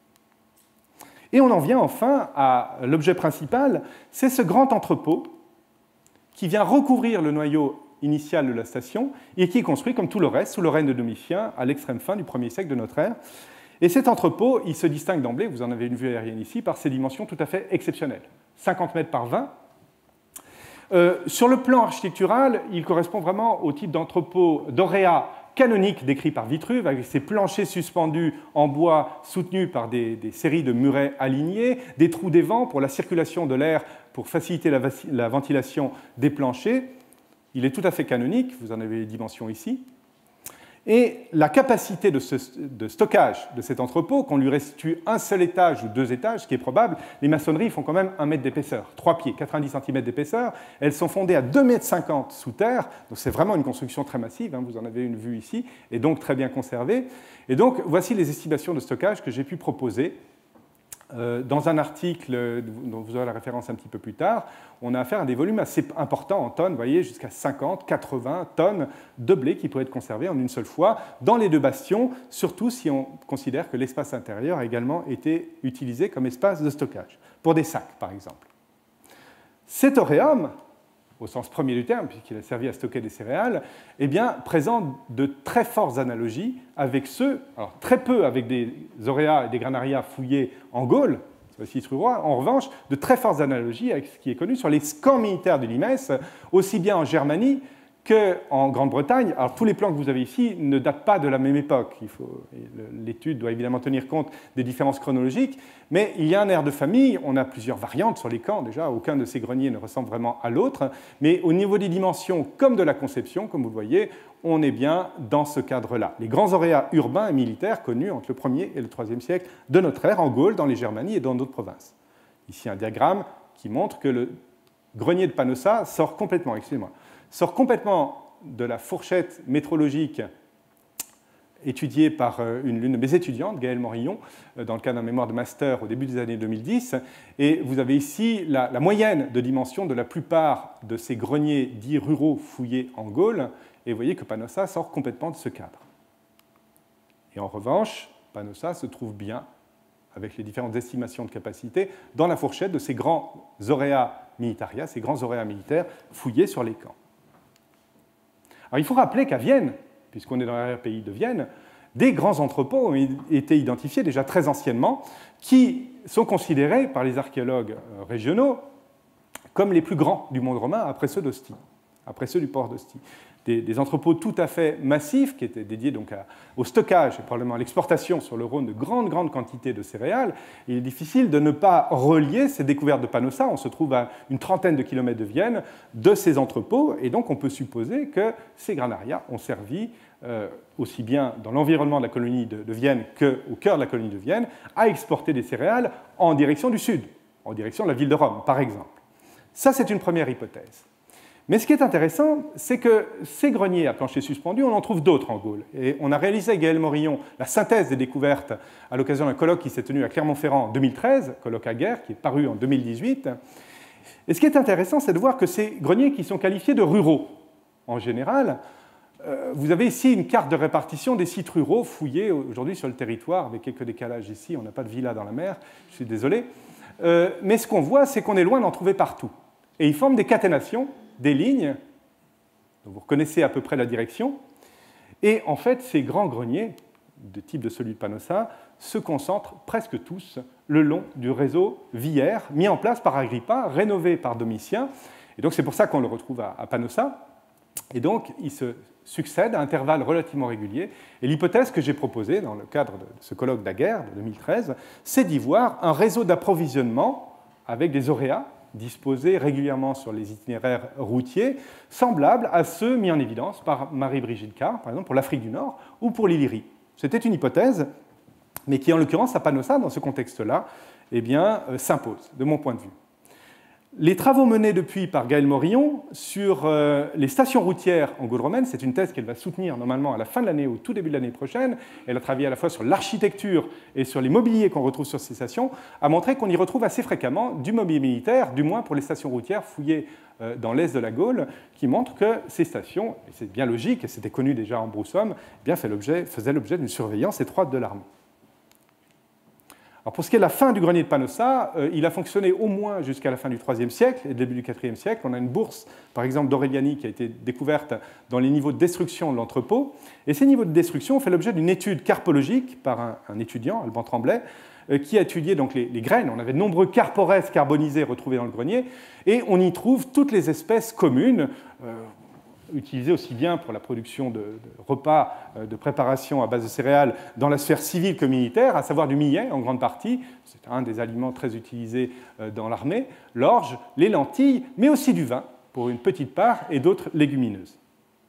Et on en vient enfin à l'objet principal, c'est ce grand entrepôt qui vient recouvrir le noyau initial de la station et qui est construit, comme tout le reste, sous le règne de Domitien, à l'extrême fin du 1er siècle de notre ère. Et cet entrepôt, il se distingue d'emblée, vous en avez une vue aérienne ici, par ses dimensions tout à fait exceptionnelles. 50 mètres par 20. Sur le plan architectural, il correspond vraiment au type d'entrepôt d'auréat canonique décrit par Vitruve, avec ses planchers suspendus en bois soutenus par des séries de murets alignés, des trous des vents pour la circulation de l'air, pour faciliter la ventilation des planchers. Il est tout à fait canonique, vous en avez les dimensions ici. Et la capacité de stockage de cet entrepôt, qu'on lui restitue un seul étage ou 2 étages, ce qui est probable, les maçonneries font quand même 1 mètre d'épaisseur, 3 pieds, 90 cm d'épaisseur. Elles sont fondées à 2,50 m sous terre, donc c'est vraiment une construction très massive, hein, vous en avez une vue ici, et donc très bien conservée. Et donc voici les estimations de stockage que j'ai pu proposer. Dans un article dont vous aurez la référence un petit peu plus tard, on a affaire à des volumes assez importants en tonnes, vous voyez, jusqu'à 50, 80 tonnes de blé qui pourraient être conservées en une seule fois dans les 2 bastions, surtout si on considère que l'espace intérieur a également été utilisé comme espace de stockage, pour des sacs par exemple. Cet auréum, au sens premier du terme, puisqu'il a servi à stocker des céréales, eh bien, présente de très fortes analogies avec ceux, alors très peu avec des auréats et des granarias fouillés en Gaule, en revanche, de très fortes analogies avec ce qui est connu sur les camps militaires de Limes, aussi bien en Germanie qu'en Grande-Bretagne. Alors, tous les plans que vous avez ici ne datent pas de la même époque. L'étude doit évidemment tenir compte des différences chronologiques, mais il y a un air de famille. On a plusieurs variantes sur les camps, déjà. Aucun de ces greniers ne ressemble vraiment à l'autre. Mais au niveau des dimensions comme de la conception, comme vous le voyez, on est bien dans ce cadre-là. Les grands auréats urbains et militaires connus entre le 1er et le 3e siècle de notre ère, en Gaule, dans les Germanies et dans d'autres provinces. Ici, un diagramme qui montre que le grenier de Panossa sort complètement de la fourchette métrologique étudiée par l'une de mes étudiantes, Gaëlle Morillon, dans le cadre d'un mémoire de master au début des années 2010. Et vous avez ici la moyenne de dimension de la plupart de ces greniers dits ruraux fouillés en Gaule. Et vous voyez que Panossa sort complètement de ce cadre. Et en revanche, Panossa se trouve bien, avec les différentes estimations de capacité, dans la fourchette de ces grands aurea militaria, ces grands auréas militaires fouillés sur les camps. Alors, il faut rappeler qu'à Vienne, puisqu'on est dans l'arrière-pays de Vienne, des grands entrepôts ont été identifiés déjà très anciennement, qui sont considérés par les archéologues régionaux comme les plus grands du monde romain après ceux d'Ostie, après ceux du port d'Ostie. Des entrepôts tout à fait massifs qui étaient dédiés donc au stockage et probablement à l'exportation sur le Rhône de grandes quantités de céréales. Il est difficile de ne pas relier ces découvertes de Panossa. On se trouve à une trentaine de kilomètres de Vienne, de ces entrepôts, et donc on peut supposer que ces granaria ont servi aussi bien dans l'environnement de la colonie de Vienne qu'au cœur de la colonie de Vienne, à exporter des céréales en direction du sud, en direction de la ville de Rome, par exemple. Ça, c'est une première hypothèse. Mais ce qui est intéressant, c'est que ces greniers à plancher suspendu, on en trouve d'autres en Gaule. Et on a réalisé avec Gaëlle Morillon la synthèse des découvertes à l'occasion d'un colloque qui s'est tenu à Clermont-Ferrand en 2013, colloque à Guerre, qui est paru en 2018. Et ce qui est intéressant, c'est de voir que ces greniers qui sont qualifiés de ruraux, en général, vous avez ici une carte de répartition des sites ruraux fouillés aujourd'hui sur le territoire, avec quelques décalages ici, on n'a pas de villa dans la mer, je suis désolé. Mais ce qu'on voit, c'est qu'on est loin d'en trouver partout. Et ils forment des caténations, des lignes, dont vous reconnaissez à peu près la direction, et en fait, ces grands greniers, de type de celui de Panossa, se concentrent presque tous le long du réseau viaire mis en place par Agrippa, rénové par Domitien, et donc c'est pour ça qu'on le retrouve à Panossa, et donc il se succède à intervalles relativement réguliers, et l'hypothèse que j'ai proposée dans le cadre de ce colloque d'Aguerre de 2013, c'est d'y voir un réseau d'approvisionnement avec des auréas, disposés régulièrement sur les itinéraires routiers, semblables à ceux mis en évidence par Marie-Brigitte Carr, par exemple pour l'Afrique du Nord ou pour l'Illyrie. C'était une hypothèse, mais qui en l'occurrence à Panossa, dans ce contexte-là, eh bien, s'impose, de mon point de vue. Les travaux menés depuis par Gaëlle Morillon sur les stations routières en Gaule romaine, c'est une thèse qu'elle va soutenir normalement à la fin de l'année ou au tout début de l'année prochaine. Elle a travaillé à la fois sur l'architecture et sur les mobiliers qu'on retrouve sur ces stations, a montré qu'on y retrouve assez fréquemment du mobilier militaire, du moins pour les stations routières fouillées dans l'est de la Gaule, qui montre que ces stations, et c'est bien logique, et c'était connu déjà en Broussomme, eh bien faisaient l'objet d'une surveillance étroite de l'armée. Alors pour ce qui est de la fin du grenier de Panossa, il a fonctionné au moins jusqu'à la fin du IIIe siècle et le début du IVe siècle. On a une bourse, par exemple, d'Aureliani qui a été découverte dans les niveaux de destruction de l'entrepôt. Et ces niveaux de destruction ont fait l'objet d'une étude carpologique par un étudiant, Alban Tremblay, qui a étudié donc les graines. On avait de nombreux carpores carbonisés retrouvés dans le grenier, et on y trouve toutes les espèces communes, utilisés aussi bien pour la production de repas de préparation à base de céréales dans la sphère civile que militaire, à savoir du millet en grande partie, c'est un des aliments très utilisés dans l'armée, l'orge, les lentilles, mais aussi du vin pour une petite part et d'autres légumineuses.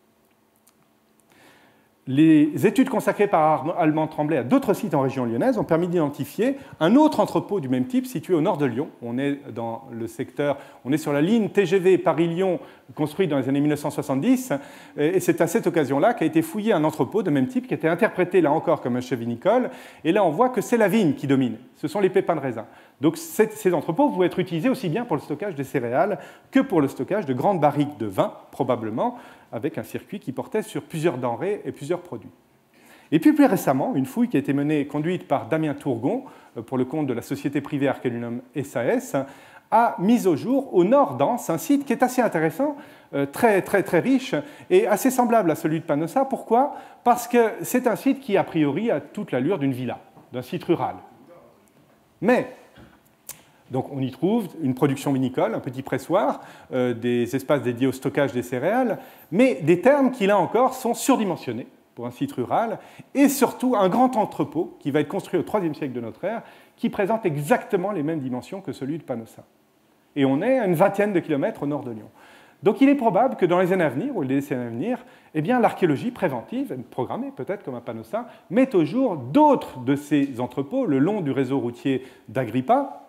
Les études consacrées par Alban Tremblay à d'autres sites en région lyonnaise ont permis d'identifier un autre entrepôt du même type situé au nord de Lyon. On est dans le secteur, on est sur la ligne TGV Paris-Lyon construite dans les années 1970, et c'est à cette occasion-là qu'a été fouillé un entrepôt de même type qui était interprété là encore comme un chai vinicole, et là on voit que c'est la vigne qui domine, ce sont les pépins de raisin. Donc ces entrepôts vont être utilisés aussi bien pour le stockage des céréales que pour le stockage de grandes barriques de vin, probablement, avec un circuit qui portait sur plusieurs denrées et plusieurs produits. Et puis plus récemment, une fouille qui a été conduite par Damien Tourgon pour le compte de la société privée Archelunum SAS a mis au jour au nord d'Ans un site qui est assez intéressant, très riche et assez semblable à celui de Panossa. Pourquoi ? Parce que c'est un site qui a priori a toute l'allure d'une villa, d'un site rural. Mais donc on y trouve une production vinicole, un petit pressoir, des espaces dédiés au stockage des céréales, mais des termes qui, là encore, sont surdimensionnés pour un site rural, et surtout un grand entrepôt qui va être construit au IIIe siècle de notre ère, qui présente exactement les mêmes dimensions que celui de Panossa. Et on est à une vingtaine de kilomètres au nord de Lyon. Donc il est probable que dans les années à venir, ou les décennies à venir, eh bien, l'archéologie préventive, programmée peut-être comme à Panossa, mette au jour d'autres de ces entrepôts le long du réseau routier d'Agrippa,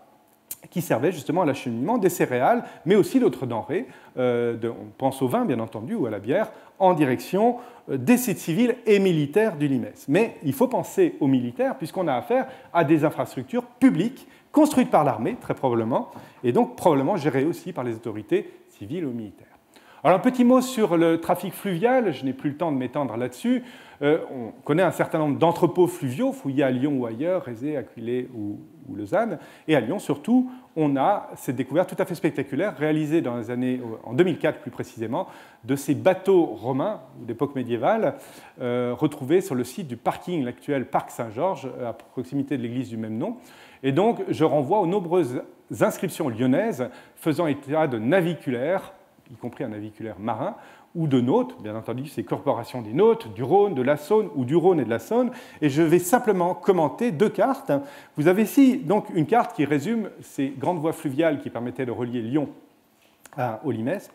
qui servaient justement à l'acheminement des céréales, mais aussi d'autres denrées, on pense au vin bien entendu, ou à la bière, en direction des sites civils et militaires du Limès. Mais il faut penser aux militaires, puisqu'on a affaire à des infrastructures publiques, construites par l'armée, très probablement, et donc probablement gérées aussi par les autorités civiles ou militaires. Alors un petit mot sur le trafic fluvial, je n'ai plus le temps de m'étendre là-dessus. On connaît un certain nombre d'entrepôts fluviaux, fouillés à Lyon ou ailleurs, Rézé, Aquilée ou Lausanne. Et à Lyon, surtout, on a cette découverte tout à fait spectaculaire, réalisée dans les années, en 2004 plus précisément, de ces bateaux romains d'époque médiévale, retrouvés sur le site du parking, l'actuel parc Saint-Georges, à proximité de l'église du même nom. Et donc, je renvoie aux nombreuses inscriptions lyonnaises faisant état de naviculaires, y compris un naviculaire marin, ou de nautes, bien entendu, ces corporations des nautes, du Rhône, de la Saône, ou du Rhône et de la Saône, et je vais simplement commenter deux cartes. Vous avez ici donc une carte qui résume ces grandes voies fluviales qui permettaient de relier Lyon au Limès,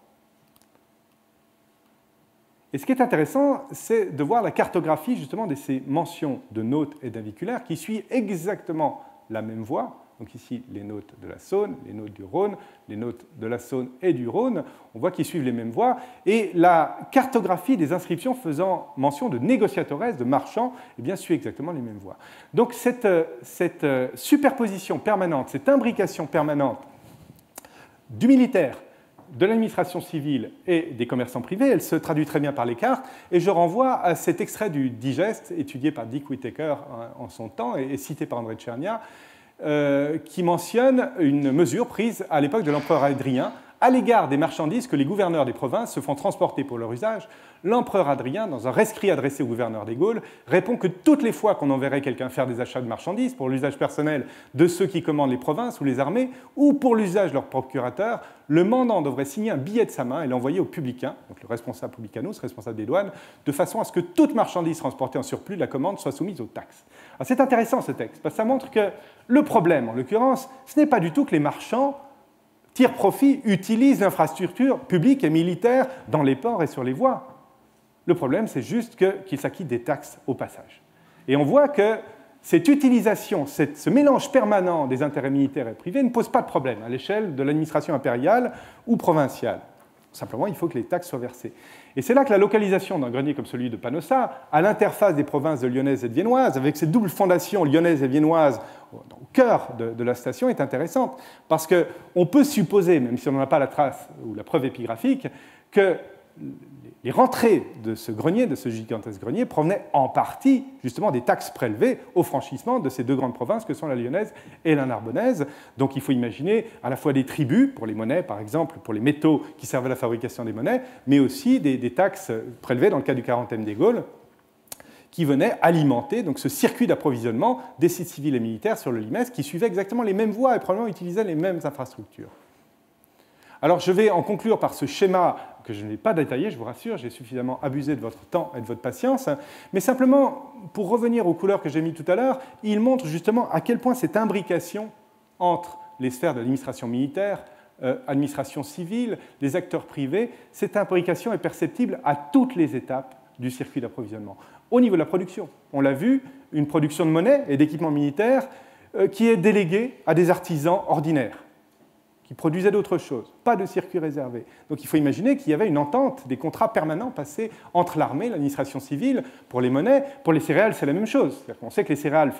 Et ce qui est intéressant, c'est de voir la cartographie justement de ces mentions de nautes et naviculaires qui suivent exactement la même voie. Donc ici, les nautes de la Saône, les nautes du Rhône, les nautes de la Saône et du Rhône, on voit qu'ils suivent les mêmes voies. Et la cartographie des inscriptions faisant mention de négociatores, de marchands, eh bien, suit exactement les mêmes voies. Donc cette superposition permanente, cette imbrication permanente du militaire, de l'administration civile et des commerçants privés, elle se traduit très bien par les cartes. Et je renvoie à cet extrait du digeste étudié par Dick Whittaker en son temps et cité par André Tchernia, qui mentionne une mesure prise à l'époque de l'empereur Adrien à l'égard des marchandises que les gouverneurs des provinces se font transporter pour leur usage. L'empereur Adrien, dans un rescrit adressé au gouverneur des Gaules, répond que toutes les fois qu'on enverrait quelqu'un faire des achats de marchandises pour l'usage personnel de ceux qui commandent les provinces ou les armées, ou pour l'usage de leur procurateur, le mandant devrait signer un billet de sa main et l'envoyer au publicain, donc le responsable publicanus, responsable des douanes, de façon à ce que toute marchandise transportée en surplus de la commande soit soumise aux taxes. Alors c'est intéressant ce texte, parce que ça montre que le problème, en l'occurrence, ce n'est pas du tout que les marchands tirent profit, utilisent l'infrastructure publique et militaire dans les ports et sur les voies. Le problème, c'est juste qu'ils s'acquittent des taxes au passage. Et on voit que cette utilisation, ce mélange permanent des intérêts militaires et privés ne pose pas de problème à l'échelle de l'administration impériale ou provinciale. Simplement, il faut que les taxes soient versées. Et c'est là que la localisation d'un grenier comme celui de Panossa, à l'interface des provinces de lyonnaises et de viennoises, avec ces doubles fondations lyonnaises et viennoises au cœur de la station, est intéressante. Parce qu'on peut supposer, même si on n'en a pas la trace ou la preuve épigraphique, que les rentrées de ce grenier, de ce gigantesque grenier, provenaient en partie justement des taxes prélevées au franchissement de ces deux grandes provinces que sont la lyonnaise et la narbonnaise. Donc il faut imaginer à la fois des tribus, pour les monnaies par exemple, pour les métaux qui servent à la fabrication des monnaies, mais aussi des taxes prélevées dans le cas du quarantaine des Gaules, qui venaient alimenter donc, ce circuit d'approvisionnement des sites civils et militaires sur le Limès, qui suivaient exactement les mêmes voies et probablement utilisaient les mêmes infrastructures. Alors je vais en conclure par ce schéma que je ne vais pas détailler, je vous rassure, j'ai suffisamment abusé de votre temps et de votre patience, mais simplement, pour revenir aux couleurs que j'ai mises tout à l'heure, il montre justement à quel point cette imbrication entre les sphères de l'administration militaire, administration civile, les acteurs privés, cette imbrication est perceptible à toutes les étapes du circuit d'approvisionnement. Au niveau de la production, on l'a vu, une production de monnaie et d'équipements militaires qui est déléguée à des artisans ordinaires, qui produisaient d'autres choses, pas de circuit réservé. Donc il faut imaginer qu'il y avait une entente, des contrats permanents passés entre l'armée, l'administration civile, pour les monnaies. Pour les céréales, c'est la même chose. On sait que les céréales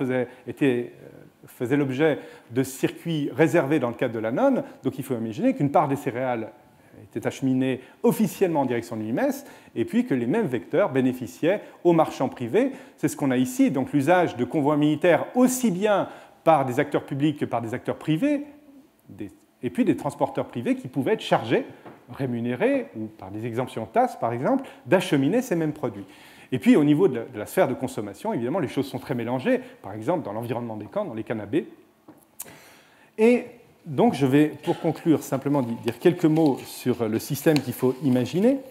faisaient l'objet de circuits réservés dans le cadre de la nonne, donc il faut imaginer qu'une part des céréales était acheminée officiellement en direction de Limès, et puis que les mêmes vecteurs bénéficiaient aux marchands privés. C'est ce qu'on a ici, donc l'usage de convois militaires aussi bien par des acteurs publics que par des acteurs privés, et puis des transporteurs privés qui pouvaient être chargés, rémunérés, ou par des exemptions TAS par exemple, d'acheminer ces mêmes produits. Et puis au niveau de la sphère de consommation, évidemment, les choses sont très mélangées, par exemple dans l'environnement des camps, dans les canapés. Et donc je vais, pour conclure, simplement dire quelques mots sur le système qu'il faut imaginer.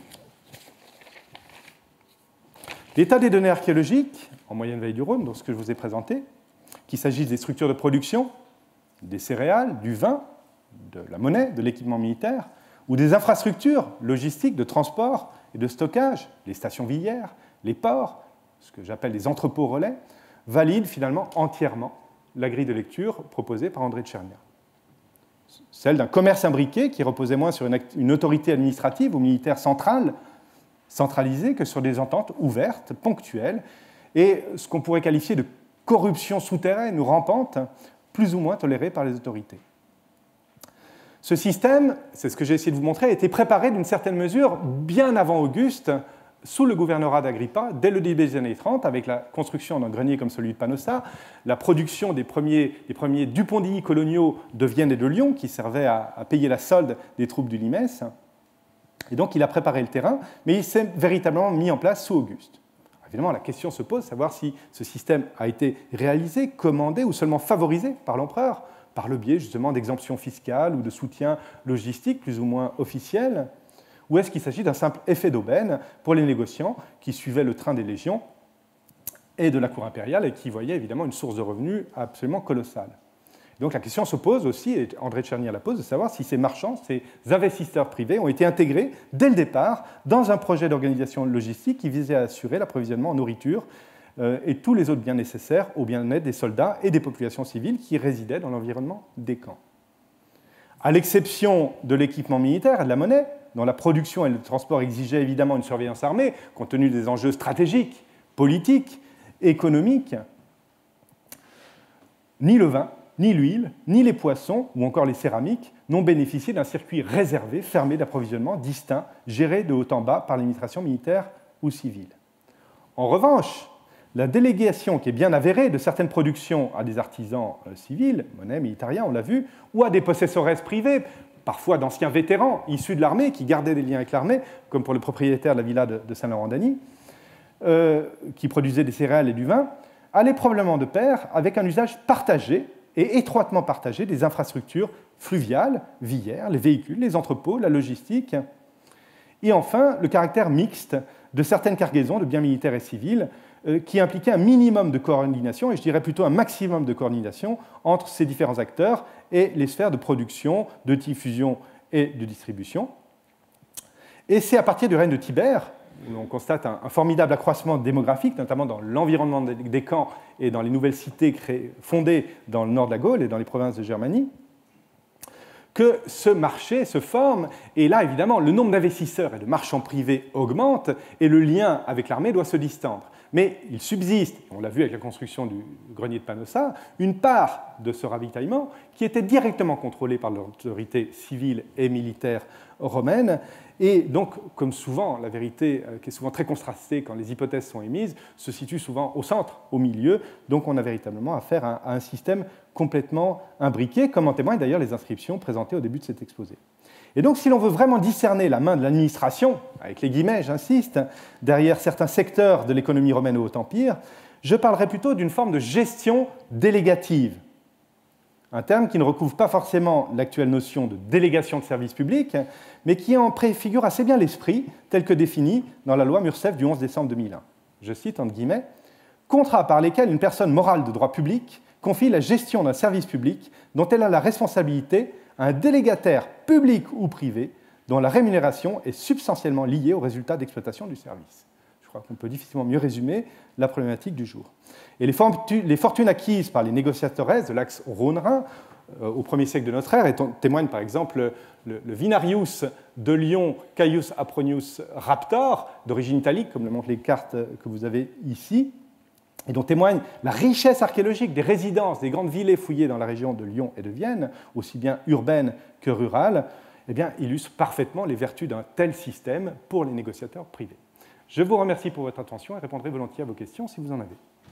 L'état des données archéologiques, en moyenne vallée du Rhône, donc ce que je vous ai présenté, qu'il s'agisse des structures de production, des céréales, du vin, de la monnaie, de l'équipement militaire, ou des infrastructures logistiques de transport et de stockage, les stations vilières, les ports, ce que j'appelle les entrepôts relais, valident finalement entièrement la grille de lecture proposée par André Tchernia. Celle d'un commerce imbriqué qui reposait moins sur une autorité administrative ou militaire centralisée que sur des ententes ouvertes, ponctuelles, et ce qu'on pourrait qualifier de corruption souterraine ou rampante, plus ou moins tolérée par les autorités. Ce système, c'est ce que j'ai essayé de vous montrer, a été préparé d'une certaine mesure bien avant Auguste, sous le gouvernorat d'Agrippa, dès le début des années 30, avec la construction d'un grenier comme celui de Panossa, la production des premiers dupondillis coloniaux de Vienne et de Lyon, qui servaient à payer la solde des troupes du Limès. Et donc, il a préparé le terrain, mais il s'est véritablement mis en place sous Auguste. Évidemment, la question se pose, savoir si ce système a été réalisé, commandé ou seulement favorisé par l'empereur, par le biais justement d'exemptions fiscales ou de soutien logistique plus ou moins officiel. Ou est-ce qu'il s'agit d'un simple effet d'aubaine pour les négociants qui suivaient le train des légions et de la cour impériale et qui voyaient évidemment une source de revenus absolument colossale? Donc la question se pose aussi, et André Tchernia la pose, de savoir si ces marchands, ces investisseurs privés ont été intégrés dès le départ dans un projet d'organisation logistique qui visait à assurer l'approvisionnement en nourriture et tous les autres biens nécessaires au bien-être des soldats et des populations civiles qui résidaient dans l'environnement des camps. À l'exception de l'équipement militaire et de la monnaie, dont la production et le transport exigeaient évidemment une surveillance armée, compte tenu des enjeux stratégiques, politiques, économiques, ni le vin, ni l'huile, ni les poissons, ou encore les céramiques, n'ont bénéficié d'un circuit réservé, fermé d'approvisionnement, distinct, géré de haut en bas par l'administration militaire ou civile. En revanche, la délégation qui est bien avérée de certaines productions à des artisans civils, monnaie, militariens, on l'a vu, ou à des possessores privés, parfois d'anciens vétérans issus de l'armée, qui gardaient des liens avec l'armée, comme pour le propriétaire de la villa de Saint-Laurent-d'Agny, qui produisait des céréales et du vin, allait probablement de pair avec un usage partagé et étroitement partagé des infrastructures fluviales, villères, les véhicules, les entrepôts, la logistique, et enfin le caractère mixte de certaines cargaisons de biens militaires et civils qui impliquait un minimum de coordination, et je dirais plutôt un maximum de coordination entre ces différents acteurs et les sphères de production, de diffusion et de distribution. Et c'est à partir du règne de Tibère, où on constate un formidable accroissement démographique, notamment dans l'environnement des camps et dans les nouvelles cités fondées dans le nord de la Gaule et dans les provinces de Germanie, que ce marché se forme, et là, évidemment, le nombre d'investisseurs et de marchands privés augmente, et le lien avec l'armée doit se distendre. Mais il subsiste, on l'a vu avec la construction du grenier de Panossa, une part de ce ravitaillement qui était directement contrôlée par l'autorité civile et militaire romaine. Et donc, comme souvent, la vérité, qui est souvent très contrastée quand les hypothèses sont émises, se situe souvent au centre, au milieu. Donc on a véritablement affaire à un système complètement imbriqué, comme en témoignent d'ailleurs les inscriptions présentées au début de cet exposé. Et donc, si l'on veut vraiment discerner la main de l'administration, avec les guillemets, j'insiste, derrière certains secteurs de l'économie romaine au Haut-Empire, je parlerai plutôt d'une forme de gestion délégative. Un terme qui ne recouvre pas forcément l'actuelle notion de délégation de services publics, mais qui en préfigure assez bien l'esprit, tel que défini dans la loi Mursef du 11 décembre 2001. Je cite, entre guillemets, « Contrats par lesquels une personne morale de droit public confie la gestion d'un service public dont elle a la responsabilité à un délégataire public ou privé dont la rémunération est substantiellement liée au résultat d'exploitation du service. » Je crois qu'on peut difficilement mieux résumer la problématique du jour. Et les fortunes acquises par les négociateurs de l'axe Rhône-Rhin au 1er siècle de notre ère témoignent par exemple le Vinarius de Lyon, Caius Apronius Raptor, d'origine italique, comme le montrent les cartes que vous avez ici, et dont témoigne la richesse archéologique des résidences des grandes villes fouillées dans la région de Lyon et de Vienne, aussi bien urbaines que rurales, eh bien, illustre parfaitement les vertus d'un tel système pour les négociateurs privés. Je vous remercie pour votre attention et répondrai volontiers à vos questions si vous en avez.